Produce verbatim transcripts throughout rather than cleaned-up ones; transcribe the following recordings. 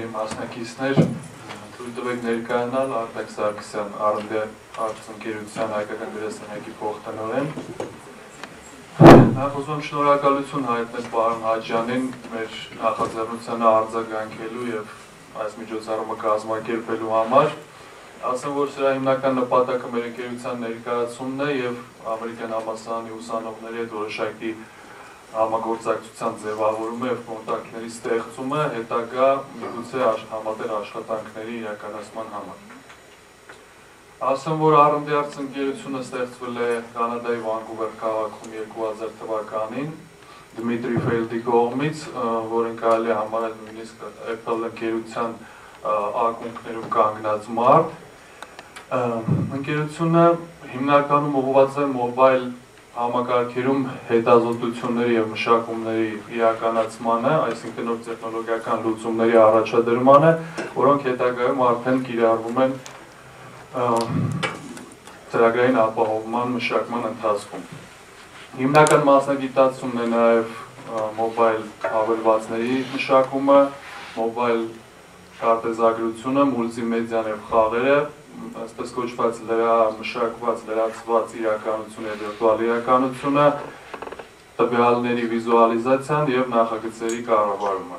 Գերի մասնակիցներ, թույլ տվեք ներկայանալ Արտակ Սարգսյան Առ Ընդ Է արտընկերության հայկական գրասենյակի փոխտնօրեն։ Նախ ուզում եմ շնորհակալություն հայտնել պարոն Հաջյանին մեր նախաձեռնությանը արձագանքելու եւ այս միջոցառումը կազմակերպելու համար։ Ասեմ, որ սրա հիմնական նպատակը մեր ընկերության ներկայացումն է եւ ամերիկյան համալսարանի ուսանողների հետ որոշակի համագործակցության ձևավորումը եւ կոնտակտների ստեղծումը հետագա միգուցե համատեղ աշխատանքների իրականացման համար։ Ասեմ, որ Առ Ընդ Է արտընկերությունը ստեղծվել է Կանադայի Վանկուվեր քաղաքում երկու հազար թվականին Դմիտրի Ֆելդի կողմից, որին կարելի է համարել նույնիսկ Apple ընկերության ակունքներում կանգնած մարդ։ Ընկերությունը հիմնականում ուղղված է մոբայլ համակարգերում հետազոտությունների եւ մշակումների իրականացմանը, այսինքն նոր տեխնոլոգիական լուծումների առաջադրմանը, որոնք հետագայում արդեն կիրառվում են ծրագրային ապահովման մշակման ընթացքում։ Հիմնական մասնագիտացումն է նաեւ մոբայլ հավելվածների մշակումը, մոբայլ քարտեզագրությունը, մուլտիմեդիան եւ խաղերը, այսպես կոչված լրամշակված, լրացված իրականությունը եւ վիրտուալ իրականությունը, տվյալների վիզուալիզացիան եւ նախագծերի կառավարումը։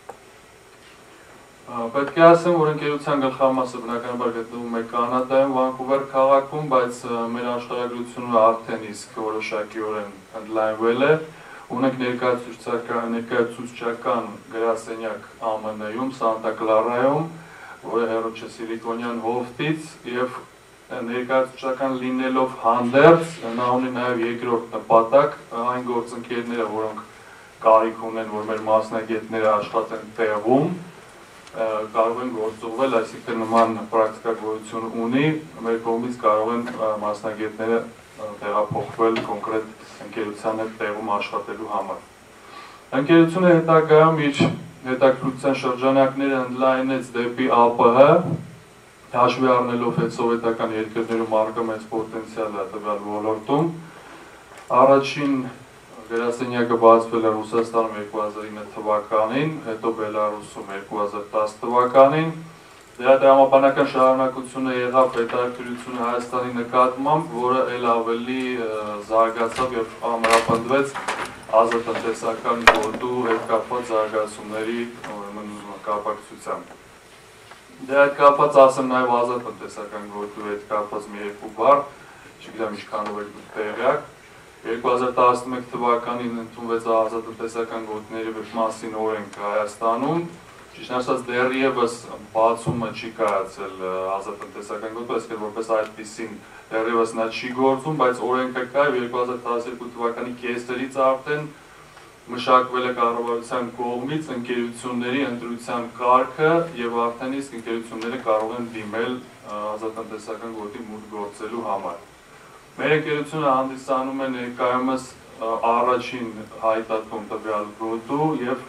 Պետք է ասեմ, որ ընկերության գլխամասը բնականաբար գտնվում է Կանադայում Վանկուվեր քաղաքում, բայց մեր աշխարհագրությունը արդեն իսկ որոշակիորեն ընդլայնվել է։ Ունենք ներկայացուցչական գրասենյակ Ա Մ Ն-ում, Սանտա Կլարայում, որը հեռու չէ Սիլիկոնյան հովտից, եւ ներկայացուցչական լինելով հանդերձ, նա ունի նաեւ երկրորդ նպատակ, այն գործընկերները, որոնք կարիք ունեն, որ մեր մասնագետները աշխատեն տեղում, կարող են գործուղվել, այսինքն նման պրակտիկա գոյություն ունի, մեր կողմից կարող են մասնագետները տեղափոխվել կոնկրետ ընկերության հետ տեղում աշխատելու համար։ Ընկերությունը հետագայում իր հետաքրքրության շրջանակները ընդլայնեց դեպի Ա Պ Հ, հաշվի առնելով հետսովետական երկրներում առկա մեծ պոտենցիալ է տվյալ ոլորտում։ Առաջին գրասենյակը բացվել է Ռուսաստանում երկու հազար ինը թվականին, հետո Բելարուսում երկու հազար տասը թվականին։ Դրա դրամապանական շարունակությունը եղավ հետաքրքրությունը Հայաստանի նկատմամբ, որը ել ավելի զարգացավ եւ ամրապնդվեց ազատատնտեսական գոտու հետ կապված զարգացումների կապակցությամբ։ Դրա հետ կապված ասեմ նաեւ ազատատնտեսական գոտու հետ կապված մի երկու բառ, չգիտեմ ինչքանով եք դուք տեղյակ։ երկու հազար տասնմեկ թվականին ընդունվեց ազատատնտեսական գոտիների մասին օրենք Հայաստանում։ Ճիշտ ասած դեռևս բացումը չի կայացել ազատատնտեսական գոտու, այսինքն որպես այդպիսին դեռևս նա չի գործում, բայց օրենքը կա եւ երկու հազար տասներկու թվականի կեսերից արդեն մշակվել է կառավարության կողմից ընկերությունների ընտրության կարգը եւ արդեն իսկ ընկերությունները կարող են դիմել ազատատնտեսական գոտի մուտք գործելու համար։ Մեր ընկերությունը հանդիսանում է ներկայումս առաջին հայտատում տվյալ գոտու եւ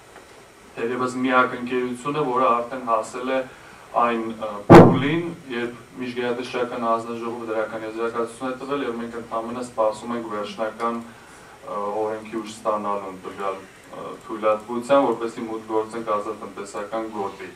թերևս միակ ընկերությունը, որը արդեն հասել է այն փուլին, երբ միջգերատեսչական հանձնաժողովը դրական եզրակացություն է տվել եւ մենք ընդհանրապես սպասում ենք վերջնական օրենքի ուժ ստանալուն տվյալ թույլատվության, որպեսզի մուտք գործենք ազատատնտեսական գոտի։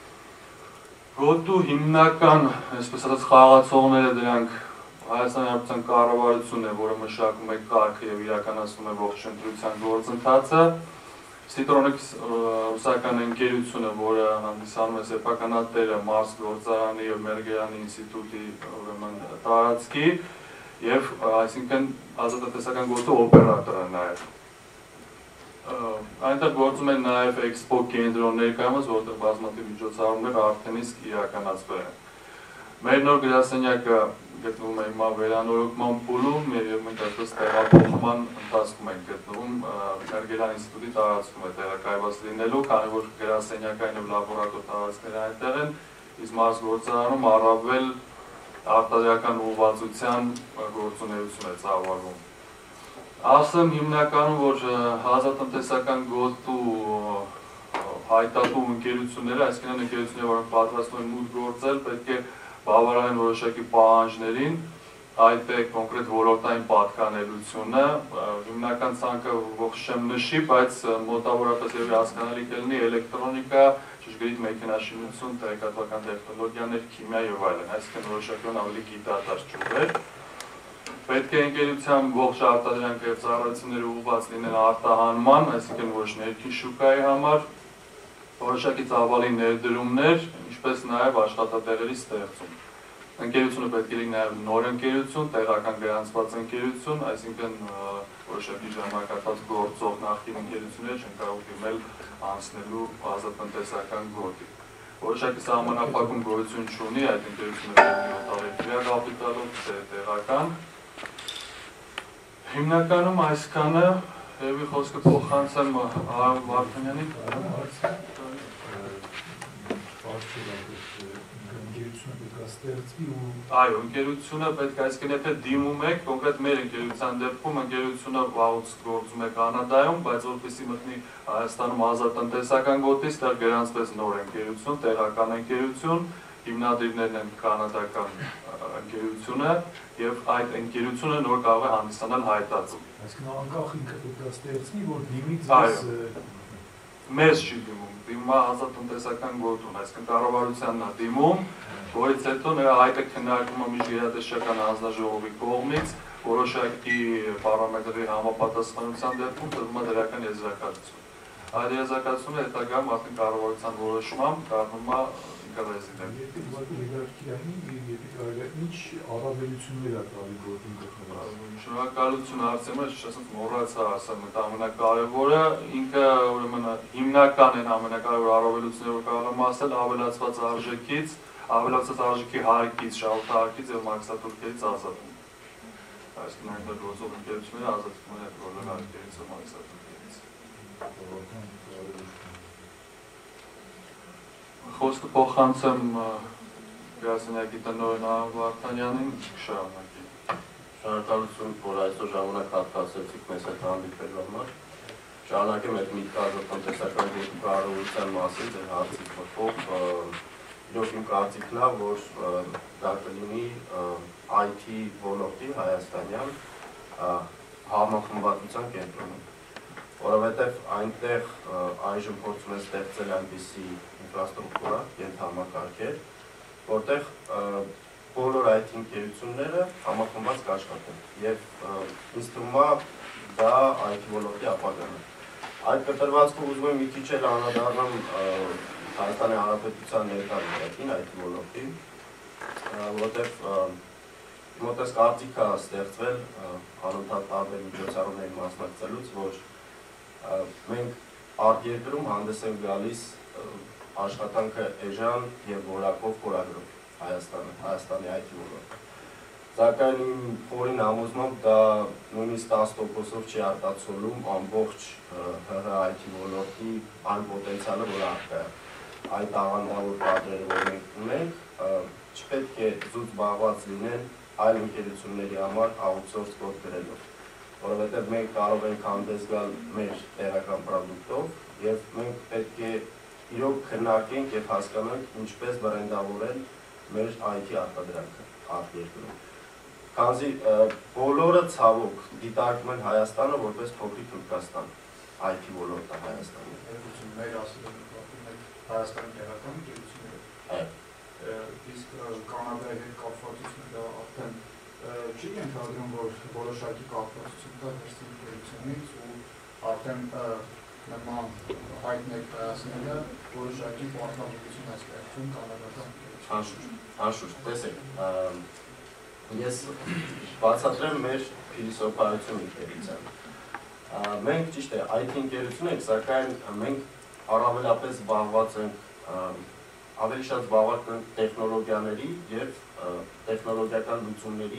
Գոտու հիմնական, այսպես ասած, խաղացողները դրանք Հայաստանի Հանրապետության կառավարությունն է, որը մշակում է կարգը եւ իրականացնում է ողջ ընտրության գործընթացը։ Citronics ռուսական ընկերությունը, որը հանդիսանում է սեփականատերը Մարս գործարանի եւ Մերգերանի ինստիտուտի ուրեմն տարածքի եւ այսինքն ազատատնտեսական գոտու օպերատորը նաեւ։ Այնտեղ գործում են նաեւ էքսպո կենտրոն ներկայումս, որտեղ բազմաթիվ միջոցառումներ արդեն իսկ իրականացվել են։ Մեր նոր գրասենյակը գտնվում է հիմա վերանորոգման փուլում եւ մենք այսպես տեղափոխման ընթացքում ենք գտնվում Մերգերան ինստիտուտի տարածքում է տեղակայված լինելու, քանի որ գրասենյակային եւ լաբորատոր տարածքները այնտեղ են, իսկ Մարս գործարանում առավել արտադրական ուղղվածության գործունեություն է ծավալվում։ Ասեմ հիմնականում, որ ազատատնտեսական գոտու հայտատու ընկերությունները, այսինքն ընկերությունները, որոնք պատրաստվում են մուտք գործել, պետք է բավարարեն որոշակի պահանջներին, այդ է կոնկրետ ոլորտային պատկանելությունը, հիմնական ցանկը ողջ չեմ նշի, բայց մոտավորապես եւ հասկանալի կլինի էլեկտրոնիկա, ճշգրիտ մեքենաշինություն, տեղեկատվական տեխնոլոգիաներ, քիմիա եւ այլն, այսինքն որոշակիորեն ավելի գիտահատված ճյուղեր։ Պետք է ընկերության ողջ արտադրանքը եւ ծառայությունները ուղղված լինեն արտահանման, այսինքն ոչ ներքին շուկայի համար, որոշակի ծավալի ներդրումներ, ինչպես նաեւ աշխատատեղերի ստեղծում։ Ընկերությունը պետք է լինի նաև նոր ընկերություն, տեղական գրանցված ընկերություն, այսինքն որոշակի ժամանակահատված գործող նախկին ընկերությունները չեն կարող դիմել անցնելու ազատտնտեսական գոտի։ Որոշակի սահմանափակում գոյություն չունի, այդ ընկերությունը պետք է կապիտալով, թե տեղական։ Հիմնականում այսքանը, երևի խոսքը փոխանցեմ Արամ Վարդանյանին։ Այո, ընկերությունը պետք է, այսինքն եթե դիմում եք, կոնկրետ մեր ընկերության դեպքում ընկերությունը վաղուց գործում է Կանադայում, բայց որպեսզի մտնի Հայաստանում ազատտնտեսական գոտի, ստեղ գրանցվեց նոր ընկերություն, տեղական ընկերություն, հիմնադիրներն են կանադական ընկերությունը եւ այդ ընկերությունը նոր կարող է հանդիսանալ հայտածում։ Այսինքն անկախ ինքը պետք է ստեղծվի, որ դիմի ձեզ մեզ չի դիմում, դիմում է ազատտնտեսական գոտուն, այսինքն կառավարությանն է դիմում, որից հետո նրա հայտը քննարկվում է միջգերատեսչական հանձնաժողովի կողմից, որոշակի պարամետրերի համապատասխանության դեպքում տրվում է դրական եզրակացություն։ Այդ եզրակացությունը հետագայում արդեն կառավարության որոշմամբ դառնում է ինքնարեզիդենտ։ Եթե կարելի է ինչ առավելություններ է տալի գործում գտնվող։ Շնորհակալություն հարցերում ես, ասած մոռացա ասեմ, դա ամենակարևորը, ինքը ուրեմն հիմնական են ամենակարևոր առավելությունները, որ կարող եմ ասել, ավելացված արժեքից, ավելացած արժեքի հարկից, շահութահարկից եւ մաքսատուրքերից ազատում։ Այսինքն այնտեղ գործող ընկերությունները ազատվում են այդ բոլոր հարկերից ու մաքսատուրքերից։ Խոսքը փոխանցեմ գրասենյակի տնօրեն Արամ Վարդանյանին, շարունակի։ Շնորհակալություն, որ այսօր ժամանակ հատկացրեցիք մեզ հետ հանդիպելու համար։ Շարունակեմ այդ միտքը ազատտնտեսական գոտու կարողության մասին ձեր հարցից մտքով։ Իրոք իմ կարծիքն է, որ դա կլինի այ թի ոլորտի հայաստանյան համախմբվածության կենտրոնում, որովհետև այնտեղ այժմ փորձում են ստեղծել այնպիսի ինֆրաստրուկտուրա, կենտրոնամակարգեր, որտեղ բոլոր այ թի ընկերությունները համախմբված կաշխատեն եւ ինձ թվում է դա այ թի ոլորտի ապագան է։ Այդ կտրվածքով ուզում եմ մի քիչ էլ անդրադառնամ Հայաստանի Հանրապետության ներկա ոլորտին, այ թի ոլորտին, որովհետև մոտես կարծիք է ստեղծվել անընդհատ տարբեր միջոցառումների մասնակցելուց, որ մենք արտերկրում հանդես ենք գալիս աշխատանքը էժան եւ որակով կորագրում Հայաստանը, Հայաստանի այ թի ոլորտը։ Սակայն իմ խորին համոզմամբ դա նույնիսկ տասը տոկոսով չի արտացոլում ամբողջ ՀՀ այ թի ոլորտի այն պոտենցիալը, որ առկա է։ Այդ աղանդավոր կադրերը, որ մենք ունենք, չպետք է զուտ զբաղված լինեն այլ ընկերությունների համար outsource կոդ գրելով, որովհետև մենք կարող ենք հանդես գալ մեր տեղական պրոդուկտով եւ մենք պետք է իրոք քննարկենք եւ հասկանանք ինչպես բրենդավորել մեր այ թի արտադրանքը արտերկրում։ Քանզի բոլորը ցավոք դիտարկում են Հայաստանը որպես փոքրիկ Հնդկաստան, այ թի ոլորտը Հայաստանի։ Մեր ասում Հայաստանի տեղական ընկերությունները։ Իսկ Կանադայի հետ կապվածությունը դա արդեն չի ենթադրում, որ որոշակի կապվածություն կա դրսի ընկերությունից ու արդեն նման հայտ ներկայացնելը որոշակի պարտավորություն է ստեղծում կանադական ընկերությունից։ Անշուշտ, տեսեք, ես բացատրեմ մեր փիլիսոփայությունը ընկերության։ Մենք ճիշտ է այ թի ընկերություն ենք, սակայն մենք առավելապես զբաղված ենք ավելի շատ զբաղված ենք տեխնոլոգիաների եւ տեխնոլոգիական լուծումների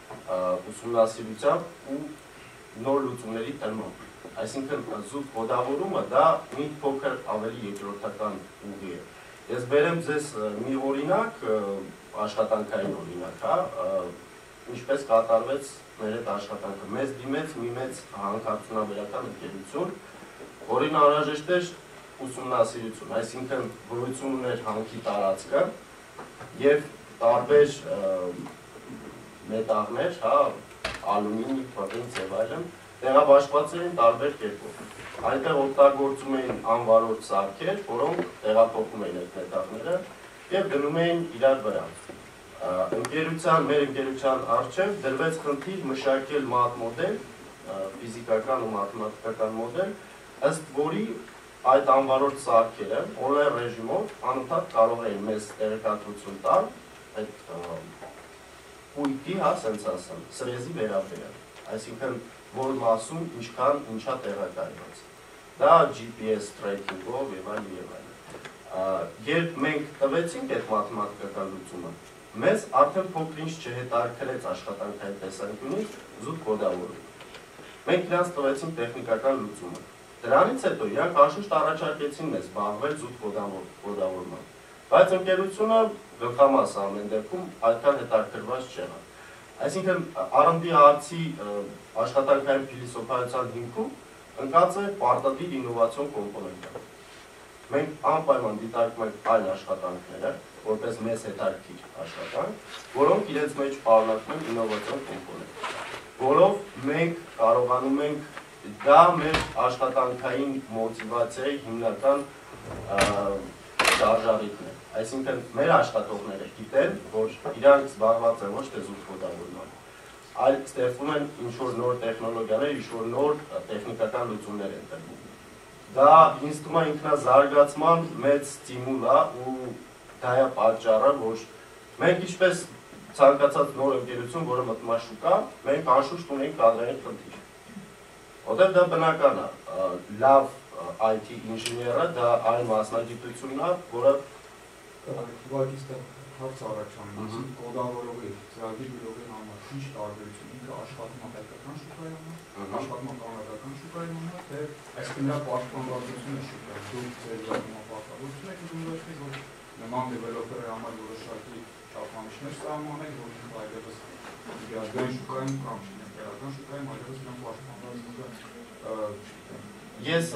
ուսումնասիրությամբ ու նոր լուծումների տնօրինությամբ։ Այսինքն զուտ կոդավորումը դա մի փոքր ավելի երկրորդական ուղի է։ Ես բերեմ ձեզ մի օրինակ, աշխատանքային օրինակ, հա, ինչպես կատարվեց մեր այդ աշխատանքը։ Մեզ դիմեց մի մեծ հանքարդյունաբերական ընկերություն, որին անհրաժեշտ էր ուսումնասիրություն, այսինքն գոյություն ուներ հանքի տարածքը եւ տարբեր մետաղներ, հա, ալումինի, պղին, ձև այլն, տեղաբաշխված էին տարբեր կերպով։ Այնտեղ օգտագործում էին անվարորդ սարքեր, որոնք տեղափոխում էին այդ մետաղները եւ դնում էին իրար վրա։ Ընկերության, մեր ընկերության առջև դրվեց խնդիր մշակել մատ մոդել, ֆիզիկական ու մաթեմատիկական մոդել, ըստ որի այդ անվարորդ սարքերը օնլայն ռեժիմով անընդհատ կարող էին մեզ տեղեկատվություն տալ այդ պույտի, հա, սենց ասեմ, սրեզի վերաբերյալ, այսինքն որ մասում ինչքան ինչա տեղակայված։ Դա G P S tracking-ով եւ այլն եւ այլն։ Երբ մենք տվեցինք այդ մաթեմատիկական լուծումը, մեզ արդեն փոքր-ինչ չհետաքրեց աշխատանքային տեսանկյունից զուտ կոդավորումը։ Մենք նրանց տվեցինք տեխնիկական լուծումը։ Դրանից հետո իրանք անշուշտ առաջարկեցին մեզ զբաղվել զուտ կոդավորմամբ։ Բայց ընկերությունը գլխամաս ամեն դեպքում այդքան հետաքրքրված չեղավ։ Այսինքն R and D հարցի աշխատանքային փիլիսոփայության հիմքում ընկած է պարտադիր ինովացիոն կոմպոնենտը։ Մենք անպայման դիտարկում ենք այլ աշխատանքները, որպես մեզ հետաքրքիր աշխատանք, որոնք իրենց մեջ պարունակում են ինովացիոն կոմպոնենտ, որով մենք կարողանում ենք դա մեր աշխատանքային մոտիվացիայի հիմնական շարժառիթն է։ Այսինքն մեր աշխատողները գիտեն, որ իրանք զբաղված են ոչ թե զուտ կոդավորմամբ, այլ ստեղծում են ինչ-որ նոր տեխնոլոգիաներ, ինչ-որ նոր տեխնիկական լուծումներ են տրվում։ Դա ինձ թվում է ինքնազարգացման մեծ ստիմուլ է ու դա է պատճառը, որ մենք ինչպես ցանկացած նոր ընկերություն, որը մտնում է շուկա, մենք անշուշտ ունենք կադրային խնդիր։ Որտեղ դա բնական է, լավ I T ինժեները դա այն մասնագիտությունն է, որը ուղղակի հարց առաջանում, կոդավորողի, ծրագրի գրողի համար ինչ տարբերություն, ինքը աշխատում է հայկական շուկայի համար, աշխատում է կանադական շուկայի համար, թե այսինքն նրա պաշտպանվածությունը շուկայում, դուք ձեր ժամանակահատվածություն եք ուզում որ նման դեվելոպերի համար որոշակի չափանիշներ սահմանեք, որ այդպես միջազգային շուկայում կամ շինարարական շուկայում այդպես իրան պաշտպանվածությունը Ես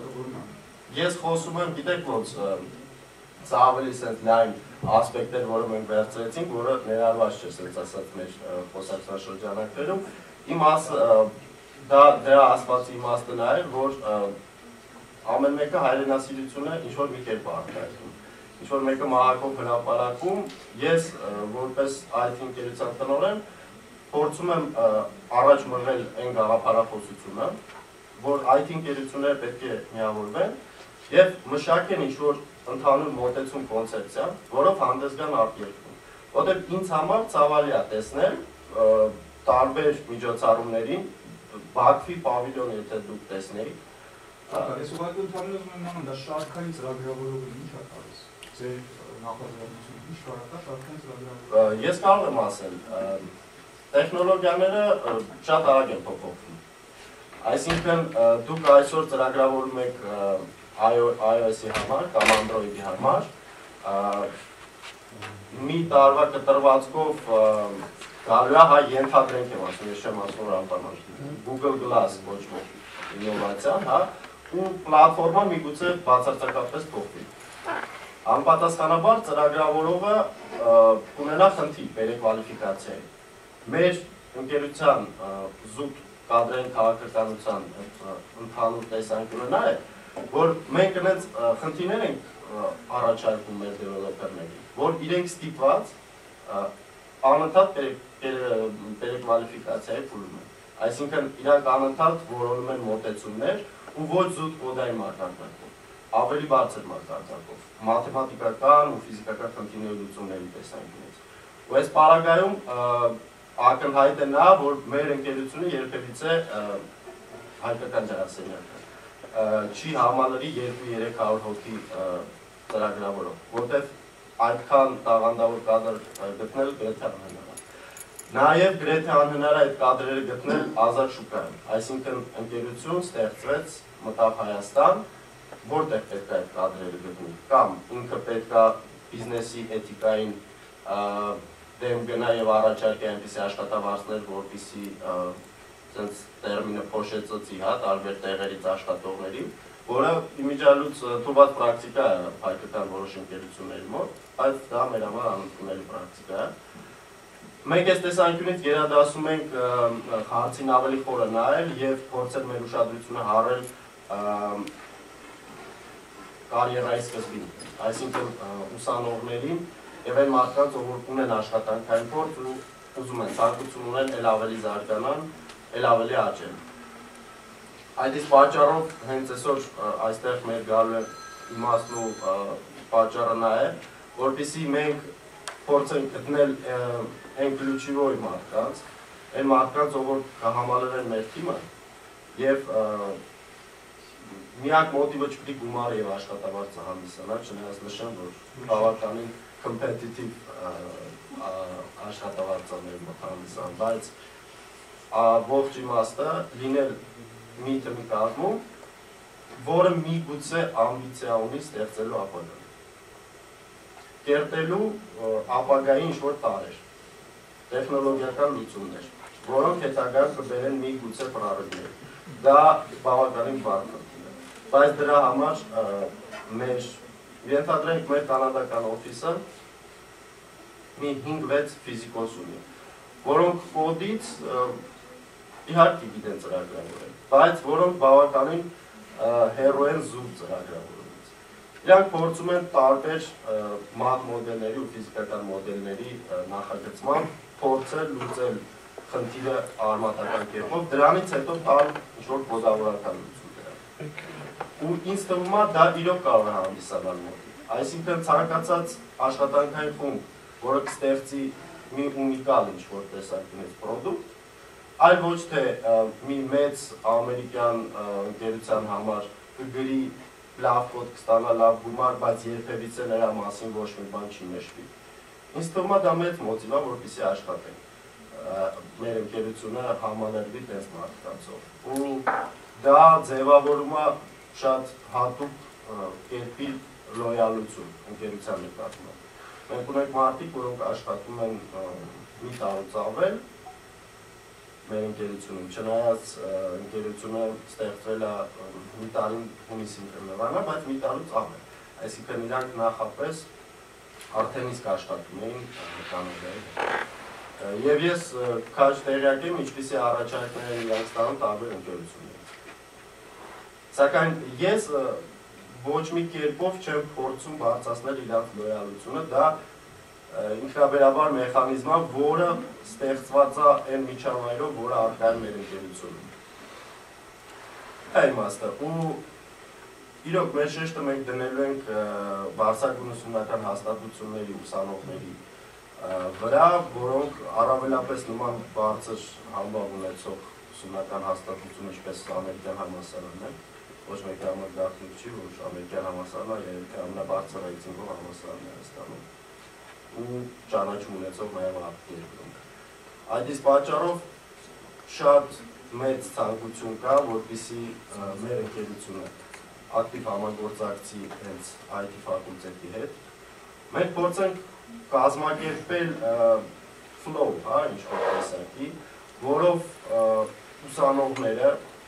ես խոսում եմ, գիտեք ոնց, սա ավելի սենց լայն ասպեկտեր, որը մենք վերցրեցինք, որը ներառված չէ, սենց ասած մեր խոսակցության շրջանակներում, իմ դա դրա ասվածի իմաստը նա է, որ ամեն մեկը հայրենասիրությունը ինչ-որ մի կերպ արտահայտում, ինչ-որ մեկը մահակով հրապարակում, ես որպես I T ընկերության տնօրեն փորձում եմ առաջ մղել այն գաղափարախոսությունը, որ I T ընկերությունները պետք է միավորվեն եւ մշակեն ինչ-որ ընդհանուր մոտեցում կոնցեպցիա, որով հանդես գան արտերկրում։ Որտեղ ինձ համար ցավալի է տեսնել տարբեր միջոցառումներին Բաքվի պավիլիոն, եթե դուք տեսնեիք։ Այս ուղղակի ընդհանրապես մենման դա շարքային ծրագրավորողը ինչ է տալիս։ Ձեր նախաձեռնությունը ինչ կարող է շարքային ծրագրավորողը։ Ես կարող եմ ասել, տեխնոլոգիաները շատ արագ են փոփոխվում։ Այսինքն դուք այսօր ծրագրավորում եք iOS-ի համար կամ Android-ի համար, մի տարվա կտրվածքով գալու է, հա ենթադրենք եմ ասում, ես չեմ ասում որ անպայման Google Glass կոչվող ինովացիան, հա, ու պլատֆորմա միգուցե բացարձակապես փոխվի։ Անպատասխանաբար ծրագրավորողը կունենա խնդիր պերեկվալիֆիկացիայի։ Մեր ընկերության զուտ կադրային քաղաքականության ընդհանուր տեսանկյունը նա է, որ մենք այնց խնդիրներ ենք առաջարկում մեր դեվելոպերներին, որ իրենք ստիպված անընդհատ պերեկվալիֆիկացիայի փուլում են։ Այսինքն իրանք անընդհատ որոնում են մոտեցումներ ու ոչ զուտ կոդային մակարդակով, ավելի բարձր մակարդակով, մաթեմատիկական ու ֆիզիկական խնդիրների լուծումների տեսանկյունից։ Ու այս պարագայում ակնհայտ է նա, որ մեր ընկերությունը երբևիցե հայկական դերասենյակը չի համալրի երկու-երեք հարյուր հոգի ծրագրավորող, որտեղ այդքան տաղանդավոր կադր գտնել գրեթե անհնար է։ Նաև գրեթե անհնար է այդ կադրերը գտնել ազատ շուկայում, այսինքն ընկերություն ստեղծվեց, մտավ Հայաստան, որտեղ պետք է այդ կադրերը գտնի, կամ ինքը պետք է բիզնեսի էթիկային դեմ գնա եւ առաջարկի այնպիսի աշխատավարձներ, որպեսզի ցենց տերմինը փոշեցծի, հա, տարբեր տեղերից աշխատողների, որը իմիջիալուց թվված պրակտիկա է հայկական որոշ ընկերությունների մոտ, բայց դա մեր համար անընդունելի պրակտիկա է։ Մենք այս տեսանկյունից գերադասում ենք հարցին ավելի խորը նայել եւ փորձել մեր ուշադրությունը հարել կարիերայի սկզբին, այսինքն ուսանողներին եւ այն մարդկանց, ովքեր ունեն աշխատանքային փորձ ու ուզում են ցանկություն ունեն ել ավելի զարգանան, ել ավելի աճեն։ Այդ իսկ պատճառով հենց այսօր այստեղ մեր գալու իմաստն ու պատճառը նա է, որպեսզի մենք փորձենք գտնել այն ключевой մարդկանց, այն մարդկանց, ովքեր կհամալրեն մեր թիմը եւ միակ մոտիվը չպետք է գումարը եւ աշխատավարձը հանդիսանա, չնայած նշեմ, որ բավականին competitive աշխատավարձ է մեր մոտ հանդիսան, բայց ողջ իմաստը լինել մի թիմի կազմում, որը միգուցե ամբիցիա ունի ստեղծելու ապագա։ Կերտելու ապագայի ինչ-որ տարեր, տեխնոլոգիական լուծումներ, որոնք հետագայում կբերեն միգուցե պրարագներ։ Դա բավականին բարդ խնդիր է, բայց դրա համար մեր ենթադրենք մեր կանադական օֆիսը մի հինգ-վեց ֆիզիկոս ունի, որոնք կոդից իհարկե գիտեն ծրագրավորել, բայց որոնք բավականին հեռու են զուտ ծրագրավորումից։ Իրանք փորձում են տարբեր մաթ մոդելների ու ֆիզիկական մոդելների նախագծման փորձել լուծել խնդիրը արմատական կերպով, դրանից հետո տալ ինչ-որ կոդավորական լուծում դրան։ Ու ինձ թվում է դա իրոք կարող է հանդիսանալ մոտիվ։ Այսինքն ցանկացած աշխատանքային խումբ, որը կստեղծի մի ունիկալ ինչ-որ տեսակետից պրոդուկտ, այլ ոչ թե մի մեծ ամերիկյան ընկերության համար կգրի լավ կոդ կստանա լավ գումար, բայց երբևիցե նրա մասին ոչ մի բան չի նշվի։ Ինձ թվում է դա մեծ մոտիվ է, որպեսզի աշխատենք։ Մեր ընկերությունը համալրվի տես մարդկանցով։ Ու դա ձևավորում է շատ հատուկ կերպի լոյալություն ընկերության նկատմամբ։ Մենք ունենք մարդիկ, որոնք աշխատում են մի տարուց ավել մեր ընկերությունում, չնայած ընկերությունը ստեղծվել է մի տարին հունիսին կրնվանա, բայց մի տարուց ավել։ Այսինքն իրանք նախապես արդեն իսկ աշխատում էին Կանադայում։ Եվ ես քաջ տեղյակ եմ, ինչպիսի առաջարկներ են իրանք ստանում տարբեր ընկերություններից։ Սակայն ես ոչ մի կերպով չեմ փորձում բարձրացնել իրանք լոյալությունը, դա ինքնաբերաբար մեխանիզմ է, որը ստեղծված է այն միջավայրով, որը առկա է մեր ընկերությունում։ Դա իմաստը, ու իրոք մեր շեշտը մենք դնելու ենք բարձրագույն ուսումնական հաստատությունների ուսանողների վրա, որոնք առավելապես նման բարձր համբավ ունեցող ուսումնական հաստատություն, ինչպես ամերիկյան համալսարանն է, ոչ մեկի համար գաղտնիք չի, որ ամերիկյան համալսարանն է երևի ամենաբարձր ռեյտինգով համալսարանն է Հայաստանում ու ճանաչում ունեցող նաև արտերկրում։ Այդ իսկ պատճառով շատ մեծ ցանկություն կա, որպեսզի մեր ընկերությունը ակտիվ համագործակցի հենց այ թի ֆակուլտետի հետ։ Մենք փորձենք կազմակերպել flow, հա, ինչ-որ տեսակի, որով ուսանողները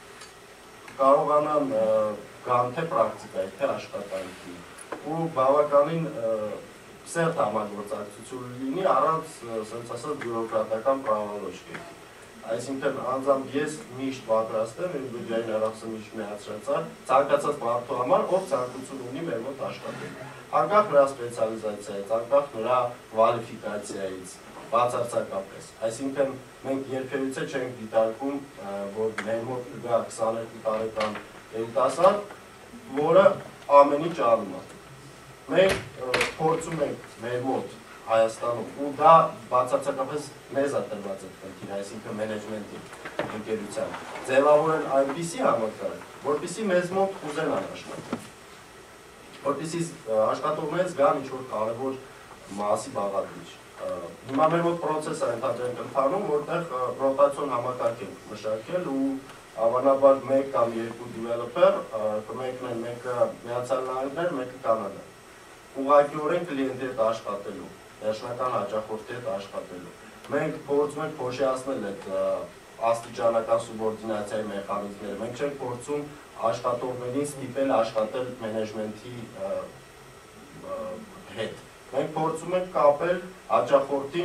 կարողանան գան թե պրակտիկայի, թե աշխատանքի ու բավականին սերտ համագործակցություն լինի առանց, ասենց ասած, բյուրոկրատական պրավալոչկի։ Այսինքն անձամբ ես միշտ պատրաստ եմ, իմ բյուջեին առախսը միշտ միացրածար, ցանկացած մարդու համար, ով ցանկություն ունի մեր մոտ աշխատել։ Անկախ նրա սպեցիալիզացիայից, անկախ նրա կվալիֆիկացիայից, բացարձակապես։ Այսինքն մենք երբևիցե չենք դիտարկում, որ մեր մոտ կգա քսաներկու տարեկան երիտասարդ, որը ամեն ինչ անում է։ Մենք փորձում ենք մեր մոտ Հայաստանում, ու դա բացարձակապես մեզ է տրված այդ խնդիրը, այսինքն մենեջմենտի ընկերության, ձևավորել այնպիսի համակարգ, որպեսզի մեզ մոտ կուզենան աշխատել, որպեսզի աշխատողներից գան ինչ-որ կարևոր մասի բաղադրիչ։ Հիմա մեր մոտ պրոցես է ընդհանրենք ընթանում, որտեղ ռոտացիոն համակարգ ենք մշակել ու հավանաբար մեկ կամ երկու դիվելոպեր կմեկնեն, մեկը Միացյալ Նահանգներ, մեկը Կանադա։ Ուղղակիորեն կլիենտի հետ աշխատելու, վերջնական հաճախորդի հետ աշխատելու։ Մենք փորձում ենք փոշիացնել այդ աստիճանական սուբորդինացիայի մեխանիզմները։ Մենք չենք փորձում աշխատողներին ստիպել աշխատել մենեջմենթի հետ։ Մենք փորձում ենք կապել հաճախորդին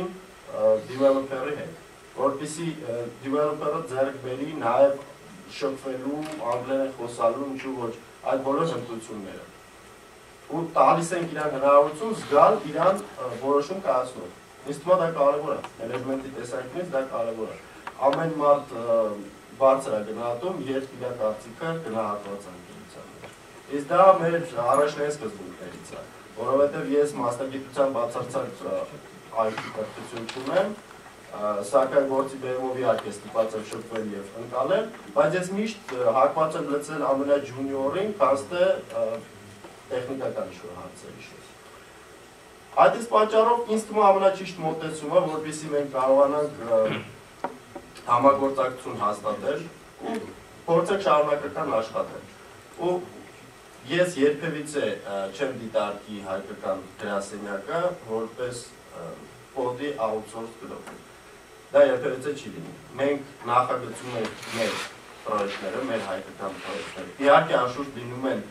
developer-ի հետ, որպեսզի developer-ը ձեռք բերի նաև շփվելու, անգլերեն խոսալու, ինչու ոչ այդ բոլոր հմտությունները։ Ու տալիս ենք իրան հնարավորություն զգալ իրան որոշում կայացնող։ Ինձ թվում է դա կարևոր է, մենեջմենտի տեսանկյունից դա կարևոր է։ Ամեն մարդ բարձր է գնահատում, երբ իր կարծիքը գնահատված է ընկերության մեջ։ Իսկ դա մեր առաջնային սկզբունքներից է, որովհետև ես մասնագիտության բացարձակ այ թի կրթություն չունեմ, սակայն գործի բերումով իհարկե ստիպված եմ շփվել եւ ընկալել, բայց ես միշտ հակված եմ լծել ամենաջունիորին, քան թե տեխնիկական ինչ-որ հարցերի շուրջ։ Այդ իսկ պատճառով ինձ թվում է ամենաճիշտ մոտեցումը, որպեսզի մենք կարողանանք համագործակցություն հաստատել ու փորձենք շարունակական աշխատել։ Ու ես երբևիցե չեմ դիտարկի հայկական գրասենյակը որպես կոդի outsource գլոբ։ Դա երբևիցե չի լինի։ Մենք նախագծում ենք մեր պրոյեկտները, մեր հայկական պրոյեկտները։ Իհարկե անշուշտ լինում են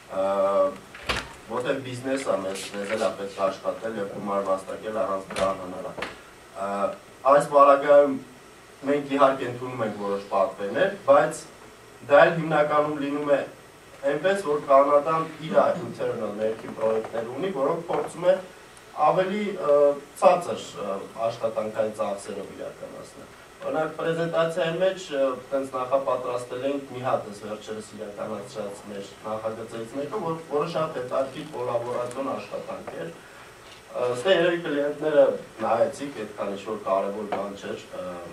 որտեղ բիզնեսը մեզ մեզ էլ է պետք աշխատել եւ գումար վաստակել առանց դրա անհնար։ Այս բaragայում մենք իհարկե ընդունում ենք որոշ պատվերներ, բայց դա էլ հիմնականում լինում է այնպես, որ Կանադան իր internal ներքին պրոյեկտներ ունի, որոնք փորձում է ավելի ցածր աշխատանքային ծախսերով իրականացնել։ Օրինակ պրեզենտացիայի մեջ տենց նախապատրաստել ենք մի հատ էս վերջերս իրականացրած մեր նախագծերից մեկը, որը շատ հետաքրքիր կոլաբորացիոն աշխատանք էր։ Ստե երևի կլիենտները նայեցիք, այդքան ինչ-որ կարևոր բան չէր։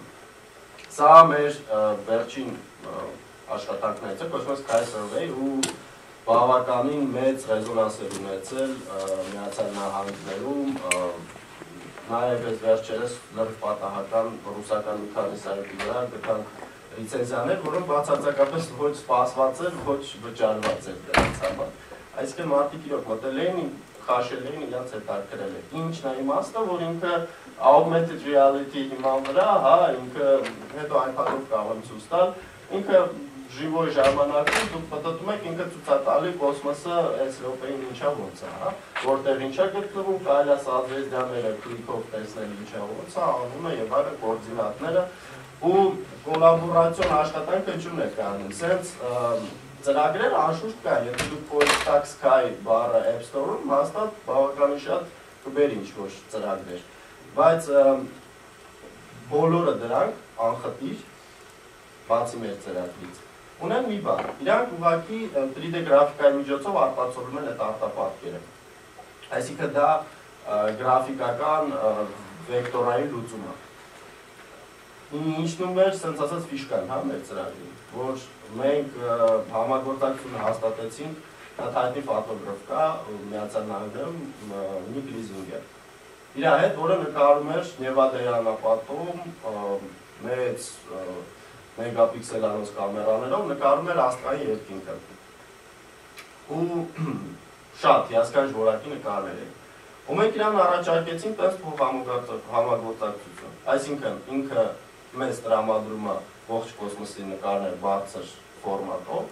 Սա մեր վերջին աշխատանքներից է, կոչվում է Sky Survey ու բավականին մեծ ռեզոնանս էր ունեցել Միացյալ Նահանգներում, նաև այս վերջերս լրիվ պատահական ռուսական մի քանի սայթի վրա գտանք լիցենզիաներ, որոնք բացարձակապես ոչ սպասված են, ոչ վճարված են դրանց համար։ Այսինքն մարդիկ իրոք մտել էին, խաշել էին, իրենց հետաքրել է։ Ինչն է իմաստը, որ ինքը augmented reality հիման վրա, հա, ինքը հետո iPad-ով կարող եմ ցույց տալ, ինքը ժիվոյ ժամանակում դուք մտածում եք ինքը ցուցատալի կոսմոսը այս րոպեին ինչա ոնց է, հա, որտեղ ինչա գտնվում, կարելի է սազվեզդիաները քլիկով տեսնել ինչա ոնց է, անունը եւ այլ կոորդինատները ու կոլաբորացիոն աշխատանքը ջուն է կանում, սենց ծրագրերը անշուշտ կա, եթե դուք փորձեք Sky բառը App Store-ում, հաստատ բավականին շատ կբերի ինչ-որ ծրագրեր, բայց բոլորը դրանք անխտիր, բացի մեր ծրագրից, ունեն մի բան, իրանք ուղղակի թրի դի գրաֆիկայի միջոցով արտացոլում են այդ արտապատկերը, այսինքն դա գրաֆիկական վեկտորային լուծում է, ինչնում էր սենց ասած ֆիշկան, հա, մեր ծրագրին, որ մենք համագործակցություն հաստատեցինք, հայտնի ֆոտոգրաֆ կա Միացյալ Նահանգներում Նիկ Լիզինգեր։ Իր հետ, որը նկարում էր Նևադայի անապատում մեծ մեգապիքսելանոց կամերաներով նկարում էր աստղային երկինքը։ Ու շատ հիասքանչ որակի նկարներ էին։ Ու մենք իրան առաջարկեցինք տես փոխ համագործակցություն։ Այսինքն ինքը մեզ տրամադրում է ողջ կոսմոսի նկարներ բարձր ֆորմատով։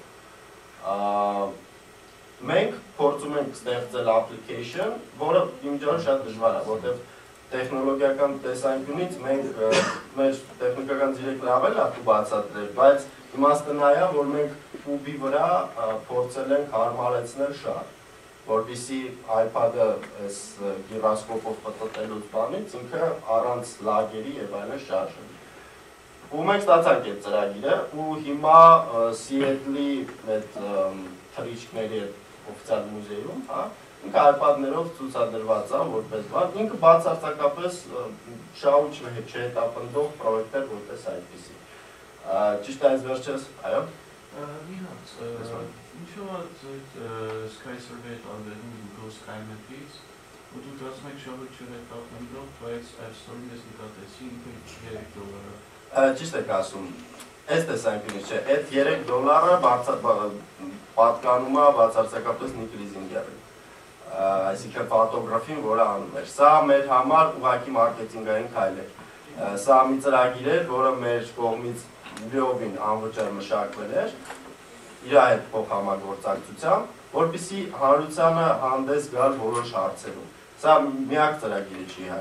Մենք փորձում ենք ստեղծել application, որը իմիջիայլոց շատ դժվար է, որտեղ տեխնոլոգիական տեսանկյունից մենք մեր տեխնիկական դիրեկտորը ավելի լավ բացատրել, բայց իմաստը նա է, որ մենք կուբի վրա փորձել ենք հարմարեցնել շար, որպեսզի iPad-ը այս գիրոսկոպով պտտելուց բանից ինքը առանց լագերի եւ այլն շարժի։ Ու մենք ստացանք այդ ծրագիրը ու հիմա Սիեթլի այդ թռիչքների օֆիցիալ մուզեյում, հա, ինքը iPad-ներով ցուցադրված է որպես բան, ինքը բացարձակապես շահու չհետապնդող պրոյեկտեր որպես այդպիսի։ Ճիշտ է այս վերջերս, այո։ Մի հատ, ինչու է Sky Survey տարբերում Google Sky Map-ից, ու դուք ասում եք շահու չհետապնդող, բայց App Store-ում ես նկատեցի ինքը երեք դոլար է։ Ճիշտ եք ասում, այս տեսանկյունից չէ, այդ երեք դոլարը պատկանում է բացարձակապես Նիկ Լիզինգերին, այսինքն ֆոտոգրաֆին, որը անում էր։ Սա մեր համար ուղղակի մարքեթինգային քայլ էր։ Սա մի ծրագիր էր, որը մեր կողմից լիովին անվճար մշակվել էր, իր հետ փոխհամագործակցությամբ, որպեսզի հանրությանը հանդես գալ որոշ հարցերում։ Սա միակ ծրագիրը չի իհարկե։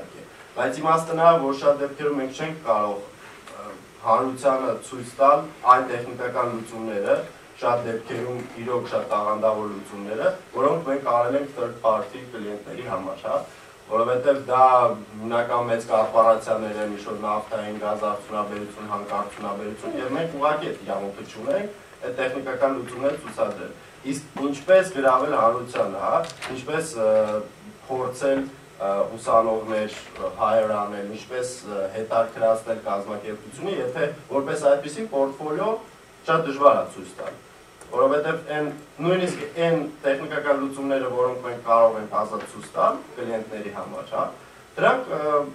Բայց իմաստը նա, որ շատ դեպքերում մենք չենք կարող հանրությանը ցույց տալ այն տեխնիկական լուծումները, շատ դեպքերում իրոք շատ տաղանդավոր լուծումները, որոնք մենք արել ենք third party կլիենտների համար, հա, որովհետև դա հիմնական մեծ կորպորացիաներ են, ինչ-որ նավթային, գազարդյունաբերություն, հանքարդյունաբերություն, եւ մենք ուղղակի այդ իրավունքը չունենք այդ տեխնիկական լուծումները ցուցադրել։ Իսկ ինչպես գրավել հանրությանը, հա, ինչպես փորձել ուսանողներ hire անել, ինչպես հետաքրքրացնել կազմակերպությունը, եթե որպես այդպիսի պորտֆոլիո շատ դժվար է ցույց տալ։ Որովհետև այն նույնիսկ այն տեխնիկական լուծումները, որոնք մենք կարող ենք ազատ ցույց տալ կլիենտների համար, հա, դրանք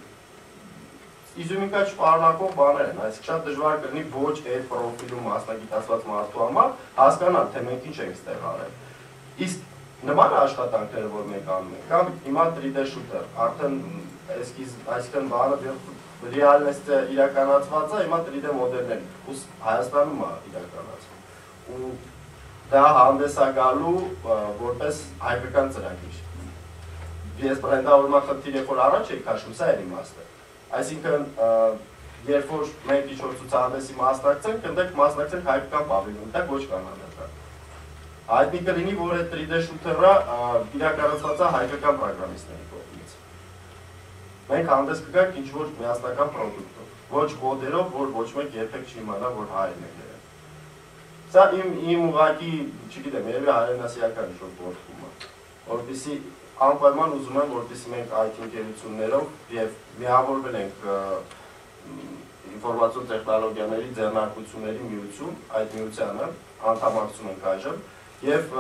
իզումիկա չպարունակող բաներ են, այսինքն շատ դժվար կլինի ոչ այդ պրոֆիլում մասնագիտացված մարդու համար հասկանալ, թե մենք ինչ ենք ստեղ արել։ Իսկ նման աշխատանքները, որ մենք անում ենք, կամ հիմա three D shooter, արդեն այսինքն բանը ռեալնեսը իրականացված է, հիմա three D մոդելներ, ու Հայաստանում է իրականացվում։ Ու դա հանդես է գալու որպես հայկական ծրագիր։ Ես բրենդավորման խնդիր երբ որ առաջ եք քաշում, սա էր իմաստը։ Այսինքն, երբ որ մենք ինչ-որ ցուցահանդեսի մասնակցենք, ընդ մասնակցենք հայկական պավիլյոն, դա ոչ կանոնական։ Հայտնի կլինի, որ այդ three D shooter-ը իրականացված է հայկական պրոգրամիստների կողմից։ Մենք հանդես կգանք ինչ-որ միասնական պրոդուկտով, ոչ կոդերով, որ ոչ մեկ երբեք չիմանա, որ հայերն են եղել։ Սա իմ ուղղակի, չգիտեմ, երևի հայրենասիական ինչ-որ գործում է, որպեսզի անպայման ուզում եմ, որպեսզի մենք այ թի ընկերություններով և միավորվել ենք ինֆորմացիոն տեխնոլոգիաների ձեռնարկությունների միություն, այդ միությանը անդամակցում ենք այժմ, և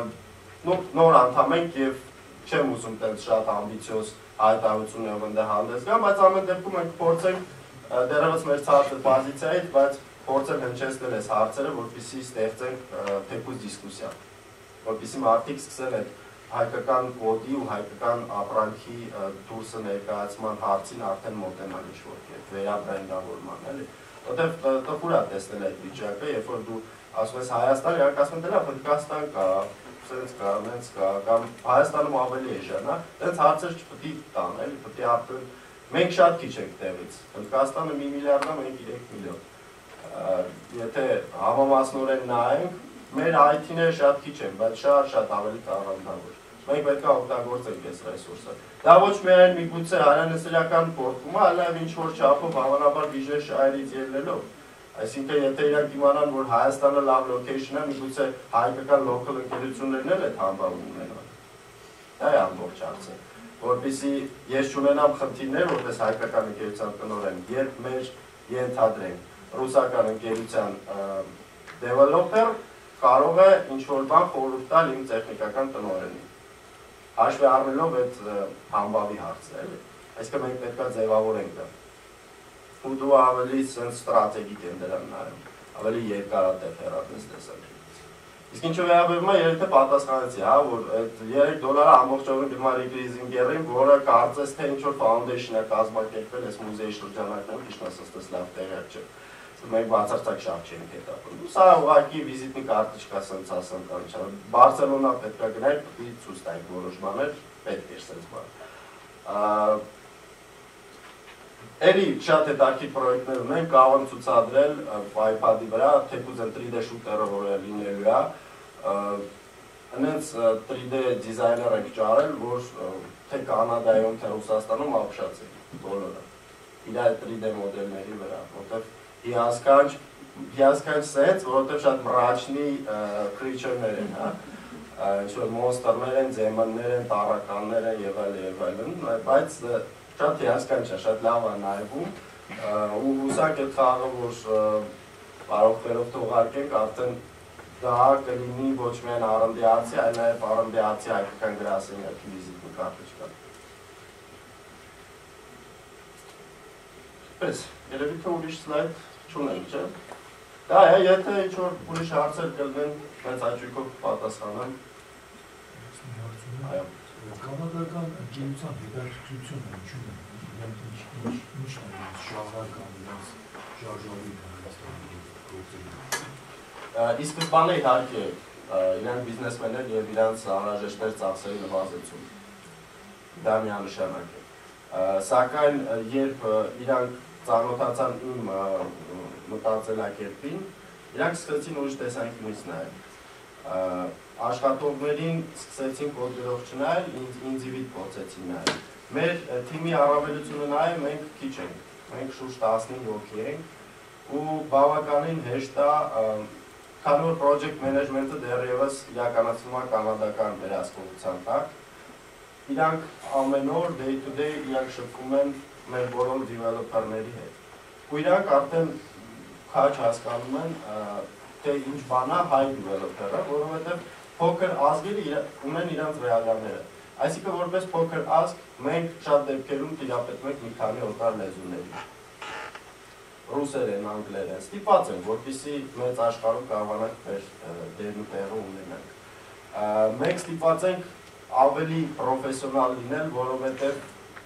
նոր անդամ ենք և չեմ ուզում տենց շատ ամբիցիոզ հայտարարություններով ընդեղ հանդես գամ, բայց ամեն դեպքում մենք փորձենք դեռևս մեր ցածր պոզիցիայից, բայց փորձել հնչեցնել այս հարցերը, որպեսզի ստեղծենք թեկուզ դիսկուսիա, որպեսզի մարդիկ սկսեն այդ հայկական կոդի ու հայկական ապրանքի դուրսը ներկայացման հարցին արդեն մոտենալ ինչ-որ կերպ, վերաբրենդավորման, էլի։ Որտև տխուր է տեսնել այդ վիճակը, երբ որ դու ասում ես Հայաստան, իրանք ասում են, դե Հնդկաստան կա, սենց կա, նենց կա, կամ Հայաստանում ավելի էժան է, տենց հարցեր չպետք է տան, էլի, պետք է արդեն մենք շատ քիչ ենք տեղից, Հնդկաստանը մի միլիարդ է, մենք երեք միլիոն։ Եթե համամասնորեն նայենք, մեր այ թիները շատ քիչ են, բայց շատ-շատ ավելի տաղանդավոր։ Մենք պետք է օգտագործենք այս ռեսուրսը։ Դա ոչ միայն միգուցե հայրենասիրական պորտում է, այլև ինչ-որ չափով հավանաբար բիզնես շահերից ելնելով։ Այսինքն, եթե իրանք իմանան, որ Հայաստանը լավ լոքեյշն է, միգուցե հայկական լոքալ ընկերություններն էլ այդ համբավում ունենան։ Դա է ամբողջ հարցը։ Որպեսզի ես չունենամ խնդիրներ, որպես հայկական ընկերության տնօրեն, երբ մեր ենթադրենք ռուսական ընկերության developer կարող է ինչ-որ բան խորհուրդ տալ իմ տեխնիկական տնօրենին։ Հաշվի առնելով այդ համբավի հարցը, էլի։ Այսինքն մենք պետք է ձևավորենք դա։ Ու դու ավելի սենց ստրատեգիկ են դրան նայում, ավելի երկարատև հեռատես տեսակետից։ Իսկ ինչով վերաբերում է երեք թե պատասխանեցի, հա, որ այդ երեք դոլարը ամբողջովին գումարի գրիզինգերին, որը կարծես թե ինչ-որ foundation է կազմակերպել այս մուզեի շրջանակներում, ճիշտ ասած, լավ տեղյակ չէ։ Մենք բացարձակ շատ չենք հետապնդում։ Սա ուղղակի վիզիտնի կարտոչկա սենց ասեմ կամ չէ։ Բարսելոնա պետք է գնայք, պետք է ցույց տայք որոշ բաներ, պետք է սենց բան։ Էլի շատ հետաքրքիր պրոյեկտներ ունենք, կարող եմ ցուցադրել iPad-ի վրա, թեկուզ են three D shooter-ը, որը լինելու է, հենց three D դիզայներ ենք ճարել, որ թե Կանադայում, թե Ռուսաստանում ապշացել բոլորը։ Իր այդ three D մոդելների վրա, որտեղ հիասքանչ, հիասքանչ սենց, որովհետև շատ մրաչնի creature-ներ են, հա, ինչ-որ մոնստերներ են, ձեմաններ են, տառականներ են եւ այլ եւ այլն, բայց շատ հիասքանչ է, շատ լավ է նայվում, ու հուսանք այդ խաղը, որ բարողներով թողարկենք, արդեն դա կլինի ոչ միայն առնդիացի, այլ նաև առնդիացի հայկական գրասենյակի վիզիտնի կարտոչկա։ Պես, երևի թե ուրիշ սլայդ չունենք, չէ՞։ Դա է, եթե ինչ-որ ուրիշ հարցեր կլինեն, հենց աճույքով պատասխանեմ։ Այո։ Կանադական ընկերության հետաքրքրությունը ինչու՞ն է, ինչ է շահար կամ իրենց շարժալի Հայաստանի գործերի։ Ի սկզբանե իհարկե իրանք բիզնեսմեններ և իրանց անհրաժեշտ ծախսերի նվազեցում։ Դա միանշանակ է։ Սակայն երբ իրանք ծանոթացան իմ մտածելակերպին, իրանք սկսեցին ուրիշ տեսանկյունից նայել։ Աշխատողներին սկսեցին կոդերով չնայել, ինձ վիդ փորձեցին նայել։ Մեր թիմի առավելությունը նա է, մենք քիչ ենք, մենք շուրջ տասնհինգ հոգի ենք ու բավականին հեշտ է, քանի որ project management-ը դեռևս իրականացվում է կանադական վերահսկողության տակ, իրանք ամեն օր day to day իրանք շփվում են մեր բոլոր developer-ների հետ։ Ու իրանք արդեն քաչ հասկանում են, թե ինչ բան է հայ developer-ը, որովհետև փոքր ազգերը ունեն իրանք ռեալիաները։ Այսինքն որպես փոքր ազգ մենք շատ դեպքերում տիրապետում ենք մի քանի օտար լեզուների։ Ռուսերեն, անգլերեն, ստիպված ենք, որպեսզի մեծ աշխարհում կարողանանք մեր դերն ու տեղը ունենանք։ Մենք ստիպված ենք ավելի պրոֆեսիոնալ լինել, որովհետև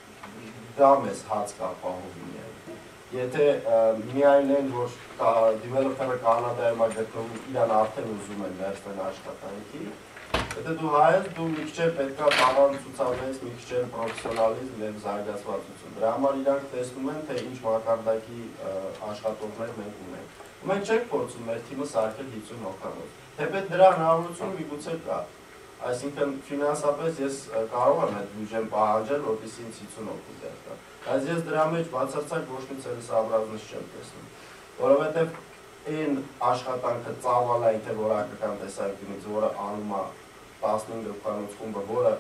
դա մեզ հաց կա պահում միայն։ Եթե միայն են, որ developer-ը Կանադայում է գտնվում, իրան արդեն ուզում են վերցնել աշխատանքի, եթե դու հայ ես, դու մի քիչ պետք է բավարար ցուցաբերես, մի քիչ պրոֆեսիոնալիզմ եւ զարգացվածություն։ Դրա համար իրանք տեսնում են, թե ինչ մակարդակի աշխատողներ մենք ունենք։ Ու մենք չենք փորձում մեր թիմը սարքել հինգսուն հոգանոց։ Թեպետ դրա հնարավորություն միգուցե կա։ Այսինքն ֆինանսապես ես կարող եմ այդ բյուջեն պահանջել, որպեսզի ինձ հինգսուն հոգու դեր կա։ Բայց ես դրա մեջ բացարձակ ոչ մի ցելեսաբրազնս չեմ տեսնում, որովհետև այն աշխատանքը ծավալային թե որակական տեսանկյունից, որը անում է տասնհինգ հոգանոց խումբը, որը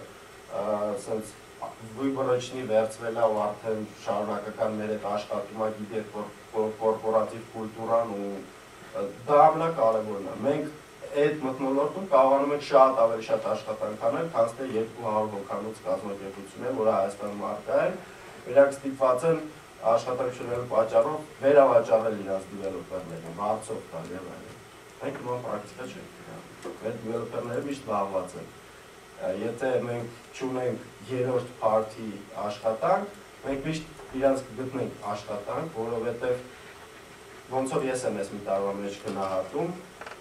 սենց վիբրոչնի վերցվել է ու արդեն շարունակական մեր հետ աշխատում է, գիտի կորպորատիվ կուլտուրան ու դա ամենակարևորն է։ Մենք այդ մթնոլորտում կարողանում ենք շատ ավելի շատ աշխատանք անել, քան թե երկու հարյուր հոգանոց կազմակերպություն է, որը Հայաստանում առկա է, իրանք ստիպված են աշխատանքների պատճառով վերավաճառել իրենց դիվելոպերներին, վարձով տալ եւ այլն։ Մենք նույն պրակտիկա չենք գնում։ Մեր դիվելոպերները միշտ զբաղված են։ Եթե մենք չունենք երրորդ party աշխատանք, մենք միշտ իրենց կգտնենք աշխատանք, որովհետեւ ոնց որ ես եմ ես մի տարվա մեջ գնահատում,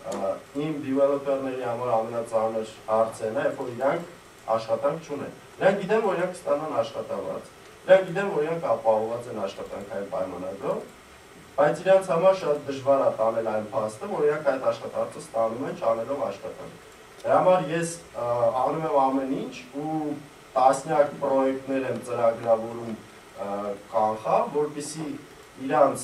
իմ դիվելոպերների համար ամենածանր հարցն է, որ իրանք աշխատանք չունեն։ Նրանք գիտեն, որ իրանք ստանան աշխատավարձ։ Նրանք գիտեն, որ իրանք ապահովված են աշխատանքային պայմանագրով, բայց իրանք համար շատ դժվար է տանել այն փաստը, որ իրանք այդ աշխատանքը ստանում են չանելով աշխատանք։ Դրա համար ես անում եմ ամեն ինչ ու տասնյակ պրոյեկտներ եմ ծրագրավորում կանխալ, որպեսզի իրանք